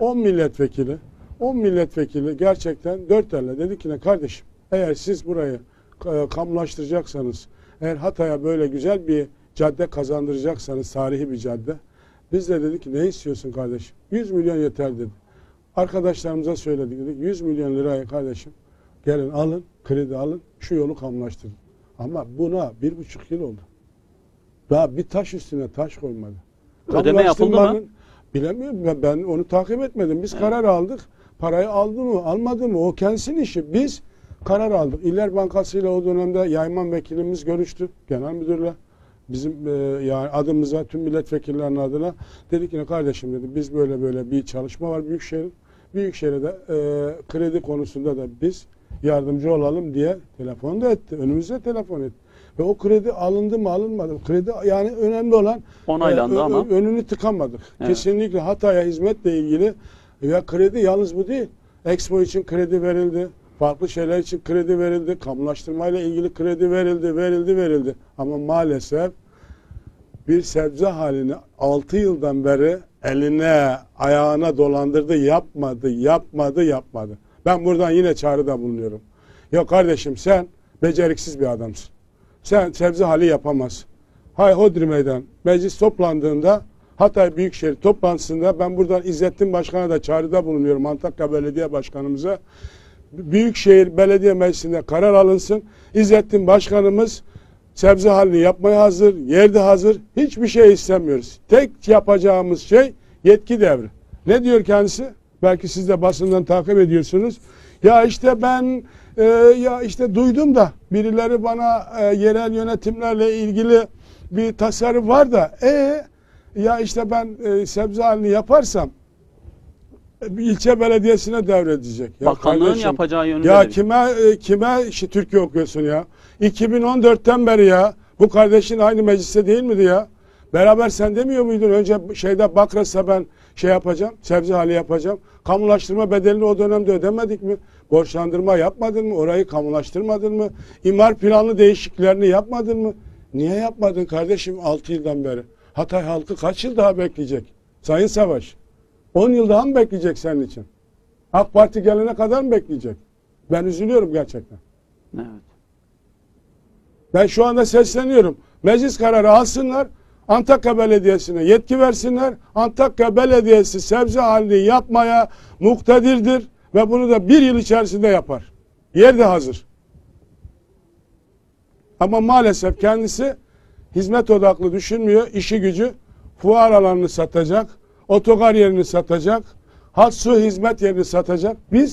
10 milletvekili gerçekten dört elle dedi ki ne kardeşim, eğer siz burayı kamulaştıracaksanız, eğer Hatay'a böyle güzel bir cadde kazandıracaksanız, tarihi bir cadde. Biz de dedik ki ne istiyorsun kardeşim? 100 milyon yeter dedi. Arkadaşlarımıza söyledik, dedik 100 milyon liraya kardeşim gelin alın, kredi alın, şu yolu kamulaştırın. Ama buna 1,5 yıl oldu. Daha bir taş üstüne taş koymadı. Ödeme yapıldı mı? Bilemiyorum, ben onu takip etmedim. Biz karar aldık. Parayı aldı mı almadı mı o kendisinin işi. Biz karar aldık. İller Bankası ile o dönemde Yayman vekilimiz görüştü genel müdürle. Bizim yani adımıza, tüm milletvekillerinin adına dedik ki kardeşim dedi, biz böyle bir çalışma var Büyükşehir'in. Büyükşehir'e de kredi konusunda da biz yardımcı olalım diye telefon da etti. Önümüze telefon etti. Ve o kredi alındı mı alınmadı mı? Kredi yani önemli olan onaylandı ama önünü tıkamadık. Evet. Kesinlikle Hatay'a hizmetle ilgili ve kredi yalnız bu değil. Expo için kredi verildi. Farklı şeyler için kredi verildi. Kamulaştırmayla ilgili kredi verildi. Ama maalesef bir sebze halini 6 yıldan beri eline ayağına dolandırdı. Yapmadı. Ben buradan yine çağrıda bulunuyorum. Ya kardeşim sen beceriksiz bir adamsın. Sen sebze hali yapamazsın. Hay Hodri Meydan meclis toplandığında Hatay Büyükşehir toplantısında ben buradan İzzettin Başkan'a da çağrıda bulunuyorum, Antakya Belediye Başkanımıza. Büyükşehir Belediye Meclisi'nde karar alınsın. İzzettin Başkanımız sebze halini yapmaya hazır, yerde hazır. Hiçbir şey istemiyoruz. Tek yapacağımız şey yetki devri. Ne diyor kendisi? Belki siz de basından takip ediyorsunuz. Ya işte ben duydum da birileri bana yerel yönetimlerle ilgili bir tasarruf var da ya işte ben sebze halini yaparsam ilçe belediyesine devredecek. Ya bakanlığın kardeşim, yapacağı yönünde. Ya kime Türkiye okuyorsun ya? 2014'ten beri ya. Bu kardeşin aynı mecliste değil miydi ya? Beraber sen demiyor muydun? Önce Bakras'ta ben yapacağım. Sebze hali yapacağım. Kamulaştırma bedelini o dönemde ödemedik mi? Borçlandırma yapmadın mı? Orayı kamulaştırmadın mı? İmar planı değişikliklerini yapmadın mı? Niye yapmadın kardeşim 6 yıldan beri? Hatay halkı kaç yıl daha bekleyecek? Sayın Savaş. 10 yıl daha mı bekleyecek senin için? AK Parti gelene kadar mı bekleyecek? Ben üzülüyorum gerçekten. Evet. Ben şu anda sesleniyorum. Meclis kararı alsınlar. Antakya Belediyesi'ne yetki versinler. Antakya Belediyesi sebze halini yapmaya muktedirdir ve bunu da 1 yıl içerisinde yapar. Yer de hazır. Ama maalesef kendisi hizmet odaklı düşünmüyor. İşi gücü fuar alanını satacak, otogar yerini satacak, hat su hizmet yerini satacak. Biz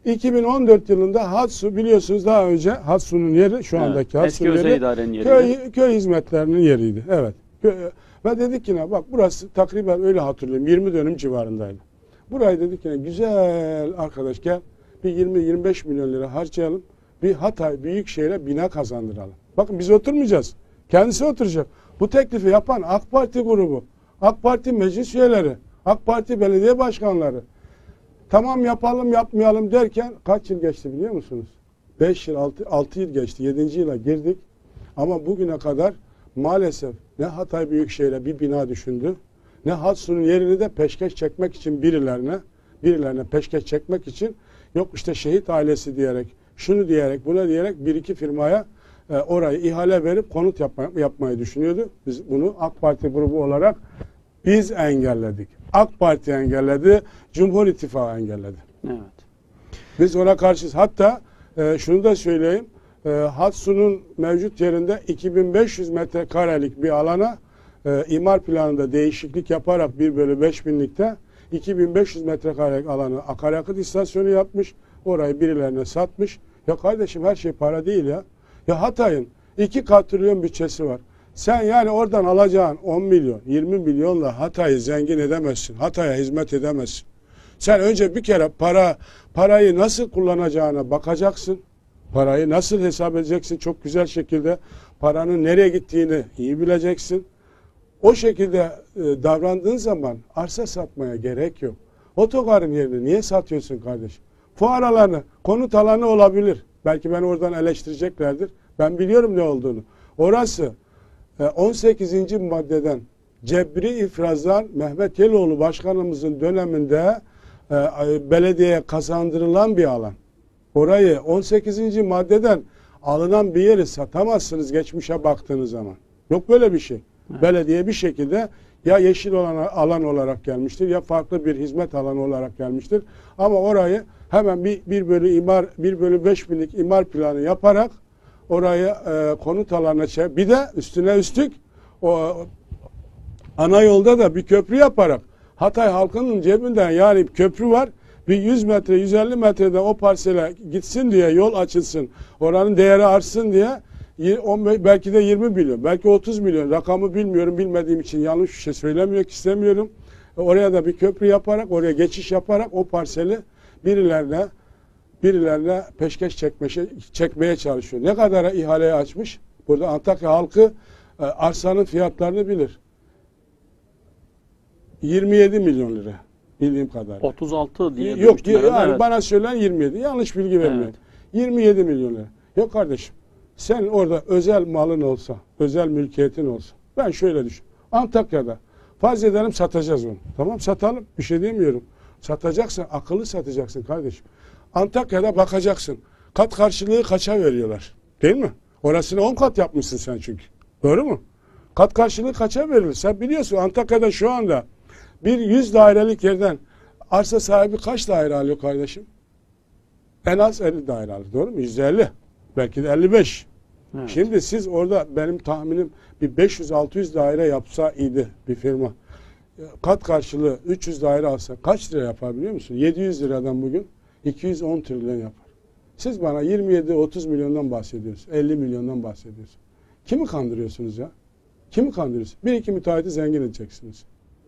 2014 yılında Hatsu, biliyorsunuz daha önce Hatsu'nun yeri, şu andaki Evet, eski Hatsu'nun özel yeri idarenin yeriydi. köy hizmetlerinin yeriydi. Evet. Ve dedik ki ne, bak burası takriben, öyle hatırlıyorum, 20 dönüm civarındaydı. Burayı dedik ki güzel arkadaş, gel bir 20-25 milyon lira harcayalım. Bir Hatay Büyükşehir'e bina kazandıralım. Bakın biz oturmayacağız. Kendisi oturacak. Bu teklifi yapan AK Parti grubu, AK Parti meclis üyeleri, AK Parti belediye başkanları. Tamam yapalım yapmayalım derken kaç yıl geçti biliyor musunuz? 5 yıl, 6 yıl geçti. 7. yıla girdik. Ama bugüne kadar maalesef ne Hatay Büyükşehir'e bir bina düşündü, ne Hatsu'nun yerini de peşkeş çekmek için birilerine peşkeş çekmek için, yok işte şehit ailesi diyerek, şunu diyerek, buna diyerek bir iki firmaya orayı ihale verip konut yapmayı düşünüyordu. Biz bunu AK Parti grubu olarak biz engelledik. AK Parti engelledi, Cumhur İttifakı engelledi. Evet. Biz ona karşıyız. Hatta şunu da söyleyeyim, Hatsu'nun mevcut yerinde 2500 metrekarelik bir alana imar planında değişiklik yaparak 1/5000'likte 2500 metrekarelik alanı akaryakıt istasyonu yapmış. Orayı birilerine satmış. Ya kardeşim, her şey para değil ya. Ya Hatay'ın 2 katrilyon bütçesi var. Sen yani oradan alacağın 10 milyon, 20 milyonla Hatay'ı zengin edemezsin. Hatay'a hizmet edemezsin. Sen önce bir kere parayı nasıl kullanacağına bakacaksın. Parayı nasıl hesap edeceksin çok güzel şekilde. Paranın nereye gittiğini iyi bileceksin. O şekilde davrandığın zaman arsa satmaya gerek yok. Otogarın yerini niye satıyorsun kardeşim? Fuar alanı, konut alanı olabilir. Belki beni oradan eleştireceklerdir. Ben biliyorum ne olduğunu. Orası 18. maddeden cebri ifrazdan Mehmet Yeloğlu başkanımızın döneminde belediyeye kazandırılan bir alan. Orayı 18. maddeden alınan bir yeri satamazsınız geçmişe baktığınız zaman. Yok böyle bir şey. Evet. Belediye bir şekilde ya yeşil alan olarak gelmiştir ya farklı bir hizmet alanı olarak gelmiştir. Ama orayı hemen bir 1/5000'lik imar planı yaparak orayı konut alanına çevir. Bir de üstüne üstlük o ana yolda da bir köprü yaparak Hatay halkının cebinden, yani köprü var, bir 100 metre 150 metrede o parsele gitsin diye, yol açılsın, oranın değeri artsın diye belki de 20 milyon, belki 30 milyon, rakamı bilmiyorum, bilmediğim için yanlış bir şey söylemek istemiyorum. Oraya da bir köprü yaparak, oraya geçiş yaparak o parseli birilerine peşkeş çekmeye çalışıyor. Ne kadara ihaleye açmış? Burada Antakya halkı arsanın fiyatlarını bilir. 27 milyon lira bildiğim kadarıyla. 36 diye yok yani evet. Bana söylenen 27. Yanlış bilgi vermiyorum. Evet. 27 milyon lira. Yok kardeşim. Sen orada özel malın olsa, özel mülkiyetin olsa. Ben şöyle düşün. Antakya'da farz edelim satacağız onu. Tamam, satalım. Bir şey demiyorum. Satacaksan akıllı satacaksın kardeşim. Antakya'da bakacaksın. Kat karşılığı kaça veriyorlar? Değil mi? Orasını 10 kat yapmışsın sen çünkü. Doğru mu? Kat karşılığı kaça verilir? Sen biliyorsun Antakya'da şu anda bir 100 dairelik yerden arsa sahibi kaç daire alıyor kardeşim? En az 50 daire alıyor. Doğru mu? 150. Belki de 55. Evet. Şimdi siz orada, benim tahminim bir 500-600 daire yapsa iyiydi bir firma. Kat karşılığı 300 daire alsa kaç lira yapar biliyor musun? 700 liradan bugün 210 trilyon yapar. Siz bana 27-30 milyondan bahsediyorsunuz. 50 milyondan bahsediyorsunuz. Kimi kandırıyorsunuz ya? Kimi kandırıyorsunuz? Bir iki müteahhiti zengin edeceksiniz.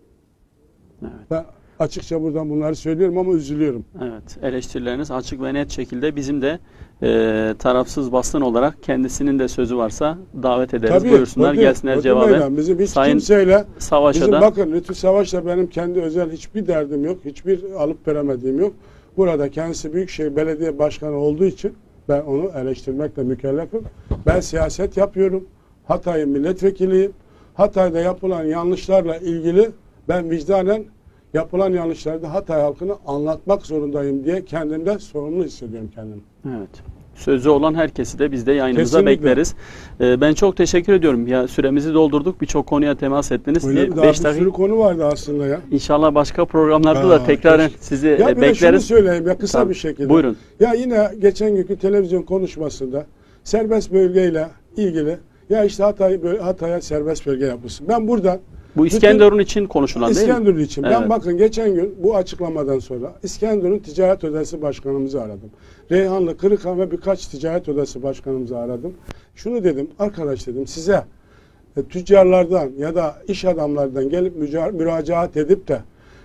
Evet. Ben açıkça buradan bunları söylüyorum ama üzülüyorum. Evet, eleştirileriniz açık ve net şekilde, bizim de tarafsız basın olarak kendisinin de sözü varsa davet ederiz. Tabii, Buyursunlar, gelsinler cevabı. Bizim hiç Sayın kimseyle, Savaş'a da, bakın Lütfü Savaş'la benim kendi özel hiçbir derdim yok. Hiçbir alıp veremediğim yok. Burada kendisi Büyükşehir Belediye Başkanı olduğu için ben onu eleştirmekle mükellefim. Ben siyaset yapıyorum. Hatay'ın milletvekiliyim. Hatay'da yapılan yanlışlarla ilgili ben vicdanen yapılan yanlışları da Hatay halkına anlatmak zorundayım diye kendimde sorumlu hissediyorum kendimi. Evet. Sözü olan herkesi de biz de yayınımıza Kesinlikle bekleriz. Ben çok teşekkür ediyorum. Ya süremizi doldurduk. Birçok konuya temas ettiniz. Öyle daha bir sürü konu vardı aslında ya. İnşallah başka programlarda da tekrar sizi bekleriz. Şunu söyleyeyim ya, kısa Tabii. bir şekilde. Buyurun. Ya yine geçen günkü televizyon konuşmasında serbest bölgeyle ilgili, ya işte Hatay'a serbest bölge yapılsın. Ben buradan Bu İskenderun için konuşulan değil mi? İskenderun için. Evet. Ben bakın geçen gün bu açıklamadan sonra İskenderun Ticaret Odası Başkanımızı aradım. Reyhanlı, Kırıkhan ve birkaç Ticaret Odası Başkanımızı aradım. Şunu dedim, arkadaş dedim, size tüccarlardan ya da iş adamlardan gelip müracaat edip de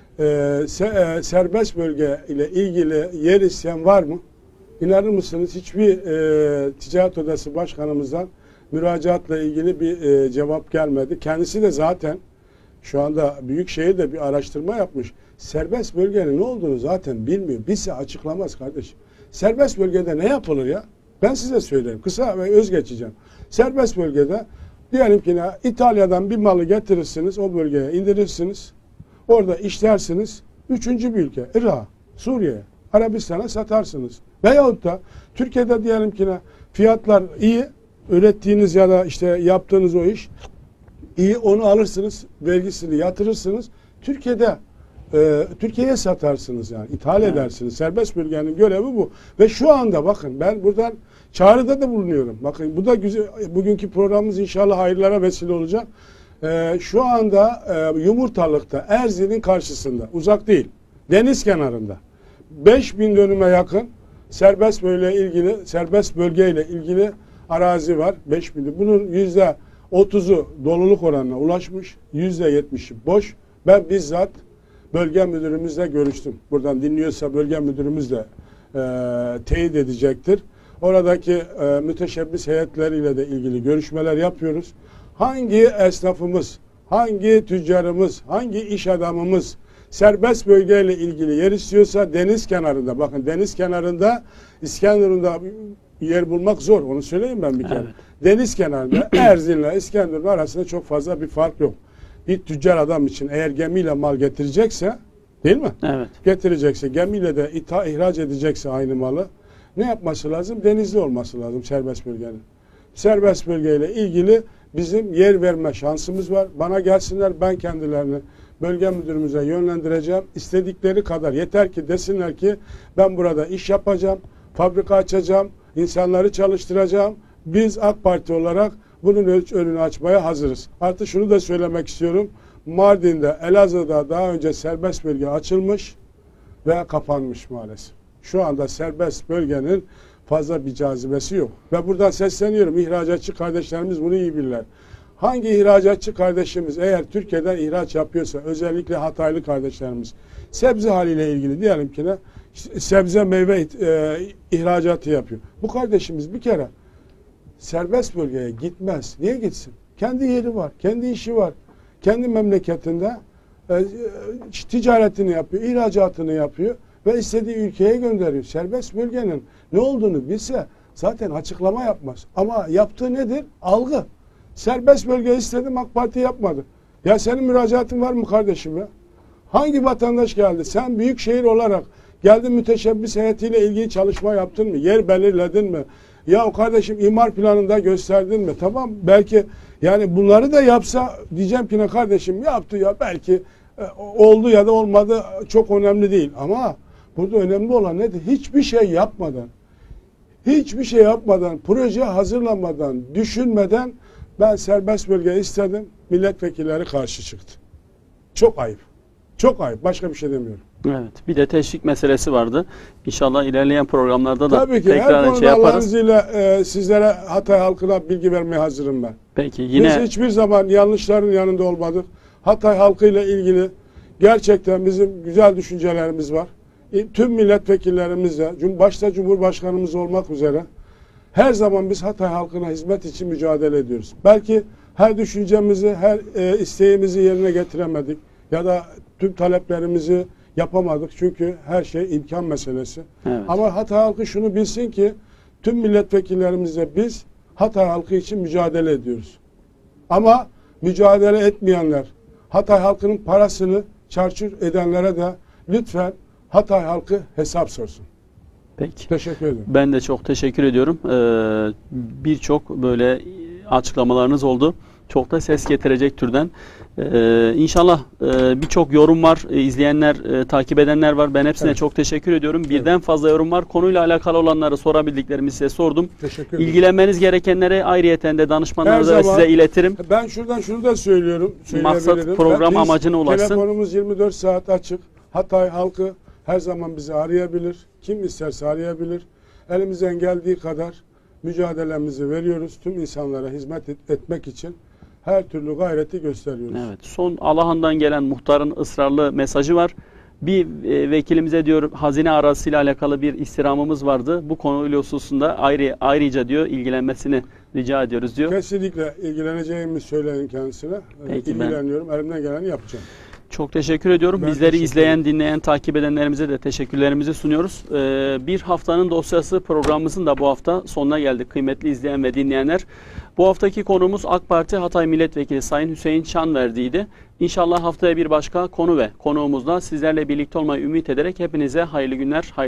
serbest bölge ile ilgili yer isteyen var mı? İnanır mısınız hiçbir Ticaret Odası Başkanımızdan müracaatla ilgili bir cevap gelmedi. Kendisi de zaten şu anda Büyükşehir'de bir araştırma yapmış. Serbest bölgenin ne olduğunu zaten bilmiyor. Bize açıklamaz kardeşim. Serbest bölgede ne yapılır ya? Ben size söyleyeyim. Kısa ve öz geçeceğim. Serbest bölgede diyelim ki İtalya'dan bir malı getirirsiniz, o bölgeye indirirsiniz. Orada işlersiniz. Üçüncü bir ülke, Irak, Suriye, Arabistan'a satarsınız. Veyahut da Türkiye'de diyelim ki fiyatlar iyi, ürettiğiniz ya da işte yaptığınız o iş iyi, onu alırsınız, vergisini yatırırsınız. Türkiye'ye satarsınız yani, ithal edersiniz. Serbest bölgenin görevi bu. Ve şu anda bakın ben buradan çağrıda da bulunuyorum. Bakın bu da güzel, bugünkü programımız inşallah hayırlara vesile olacak. Şu anda Yumurtalık'ta, Erzin'in karşısında, uzak değil, deniz kenarında 5000 dönüme yakın serbest bölgeyle ilgili arazi var. 5000. Bunun %30'u doluluk oranına ulaşmış, %70'i boş. Ben bizzat bölge müdürümüzle görüştüm. Buradan dinliyorsa bölge müdürümüz de teyit edecektir. Oradaki müteşebbis heyetleriyle de ilgili görüşmeler yapıyoruz. Hangi esnafımız, hangi tüccarımız, hangi iş adamımız serbest bölgeyle ilgili yer istiyorsa deniz kenarında, bakın deniz kenarında İskenderun'da yer bulmak zor, onu söyleyeyim ben bir kere. Evet. Deniz kenarında Erzin'le İskenderun arasında çok fazla bir fark yok. Bir tüccar adam için eğer gemiyle mal getirecekse, değil mi? Evet. Getirecekse, gemiyle de ihraç edecekse aynı malı ne yapması lazım? Denizli olması lazım serbest bölgenin. Serbest bölgeyle ilgili bizim yer verme şansımız var. Bana gelsinler, ben kendilerini bölge müdürümüze yönlendireceğim. İstedikleri kadar, yeter ki desinler ki ben burada iş yapacağım, fabrika açacağım, insanları çalıştıracağım. Biz AK Parti olarak bunun önünü açmaya hazırız. Artık şunu da söylemek istiyorum. Mardin'de, Elazığ'da daha önce serbest bölge açılmış ve kapanmış maalesef. Şu anda serbest bölgenin fazla bir cazibesi yok. Ve buradan sesleniyorum. İhracatçı kardeşlerimiz bunu iyi bilirler. Hangi ihracatçı kardeşimiz eğer Türkiye'den ihraç yapıyorsa, özellikle Hataylı kardeşlerimiz, sebze haliyle ilgili diyelim ki sebze meyve ihracatı yapıyor. Bu kardeşimiz bir kere serbest bölgeye gitmez. Niye gitsin? Kendi yeri var, kendi işi var. Kendi memleketinde ticaretini yapıyor, ihracatını yapıyor ve istediği ülkeye gönderiyor. Serbest bölgenin ne olduğunu bilse zaten açıklama yapmaz. Ama yaptığı nedir? Algı. Serbest bölge istedim, AK Parti yapmadı. Ya senin müracaatın var mı kardeşim ya? Hangi vatandaş geldi? Sen büyükşehir olarak geldin, müteşebbis heyetiyle ilgili çalışma yaptın mı? Yer belirledin mi? Ya kardeşim imar planında gösterdin mi? Tamam, belki yani bunları da yapsa diyeceğim ki ne kardeşim yaptı ya, belki oldu ya da olmadı, çok önemli değil. Ama burada önemli olan nedir? Hiçbir şey yapmadan, proje hazırlamadan, düşünmeden ben serbest bölge istedim. Milletvekilleri karşı çıktı. Çok ayıp. Çok ayıp. Başka bir şey demiyorum. Evet. Bir de teşvik meselesi vardı. İnşallah ilerleyen programlarda da tabii ki, tekrar şey yaparız. Allah'ın izniyle sizlere, Hatay halkına bilgi vermeye hazırım ben. Peki yine... Biz hiçbir zaman yanlışların yanında olmadık. Hatay halkıyla ilgili gerçekten bizim güzel düşüncelerimiz var. Tüm milletvekillerimizle, başta Cumhurbaşkanımız olmak üzere her zaman biz Hatay halkına hizmet için mücadele ediyoruz. Belki her düşüncemizi, her isteğimizi yerine getiremedik ya da tüm taleplerimizi yapamadık. Çünkü her şey imkan meselesi. Evet. Ama Hatay halkı şunu bilsin ki tüm milletvekillerimizle biz Hatay halkı için mücadele ediyoruz. Ama mücadele etmeyenler, Hatay halkının parasını çarçur edenlere de lütfen Hatay halkı hesap sorsun. Peki. Teşekkür ederim. Ben de çok teşekkür ediyorum. Birçok böyle açıklamalarınız oldu. Çok da ses getirecek türden. İnşallah birçok yorum var. İzleyenler, takip edenler var. Ben hepsine çok teşekkür ediyorum. Birden fazla yorum var. Konuyla alakalı olanları sorabildiklerimi size sordum. Teşekkür ederim. İlgilenmeniz gerekenlere ayrıyeten de danışmanlarınıza Her ve zaman size iletirim. Ben şuradan şunu da söylüyorum. Maksat program Biz, amacına ulaşsın. Telefonumuz 24 saat açık. Hatay halkı her zaman bizi arayabilir. Kim isterse arayabilir. Elimizden geldiği kadar mücadelemizi veriyoruz. Tüm insanlara hizmet etmek için her türlü gayreti gösteriyoruz. Evet. Son Alahan'dan gelen muhtarın ısrarlı mesajı var. Bir vekilimize diyor hazine arasıyla alakalı bir istirhamımız vardı. Bu konuyla hususunda ayrıca diyor ilgilenmesini rica ediyoruz diyor. Kesinlikle ilgileneceğimi söyleyin kendisine. Peki, İlgileniyorum. Elimden geleni yapacağım. Çok teşekkür ediyorum. Ben Bizleri teşekkür izleyen, dinleyen, takip edenlerimize de teşekkürlerimizi sunuyoruz. Bir haftanın dosyası programımızın da bu hafta sonuna geldik kıymetli izleyen ve dinleyenler. Bu haftaki konuğumuz AK Parti Hatay Milletvekili Sayın Hüseyin Şanverdi'ydi. İnşallah haftaya bir başka konu ve konuğumuzla sizlerle birlikte olmayı ümit ederek hepinize hayırlı günler,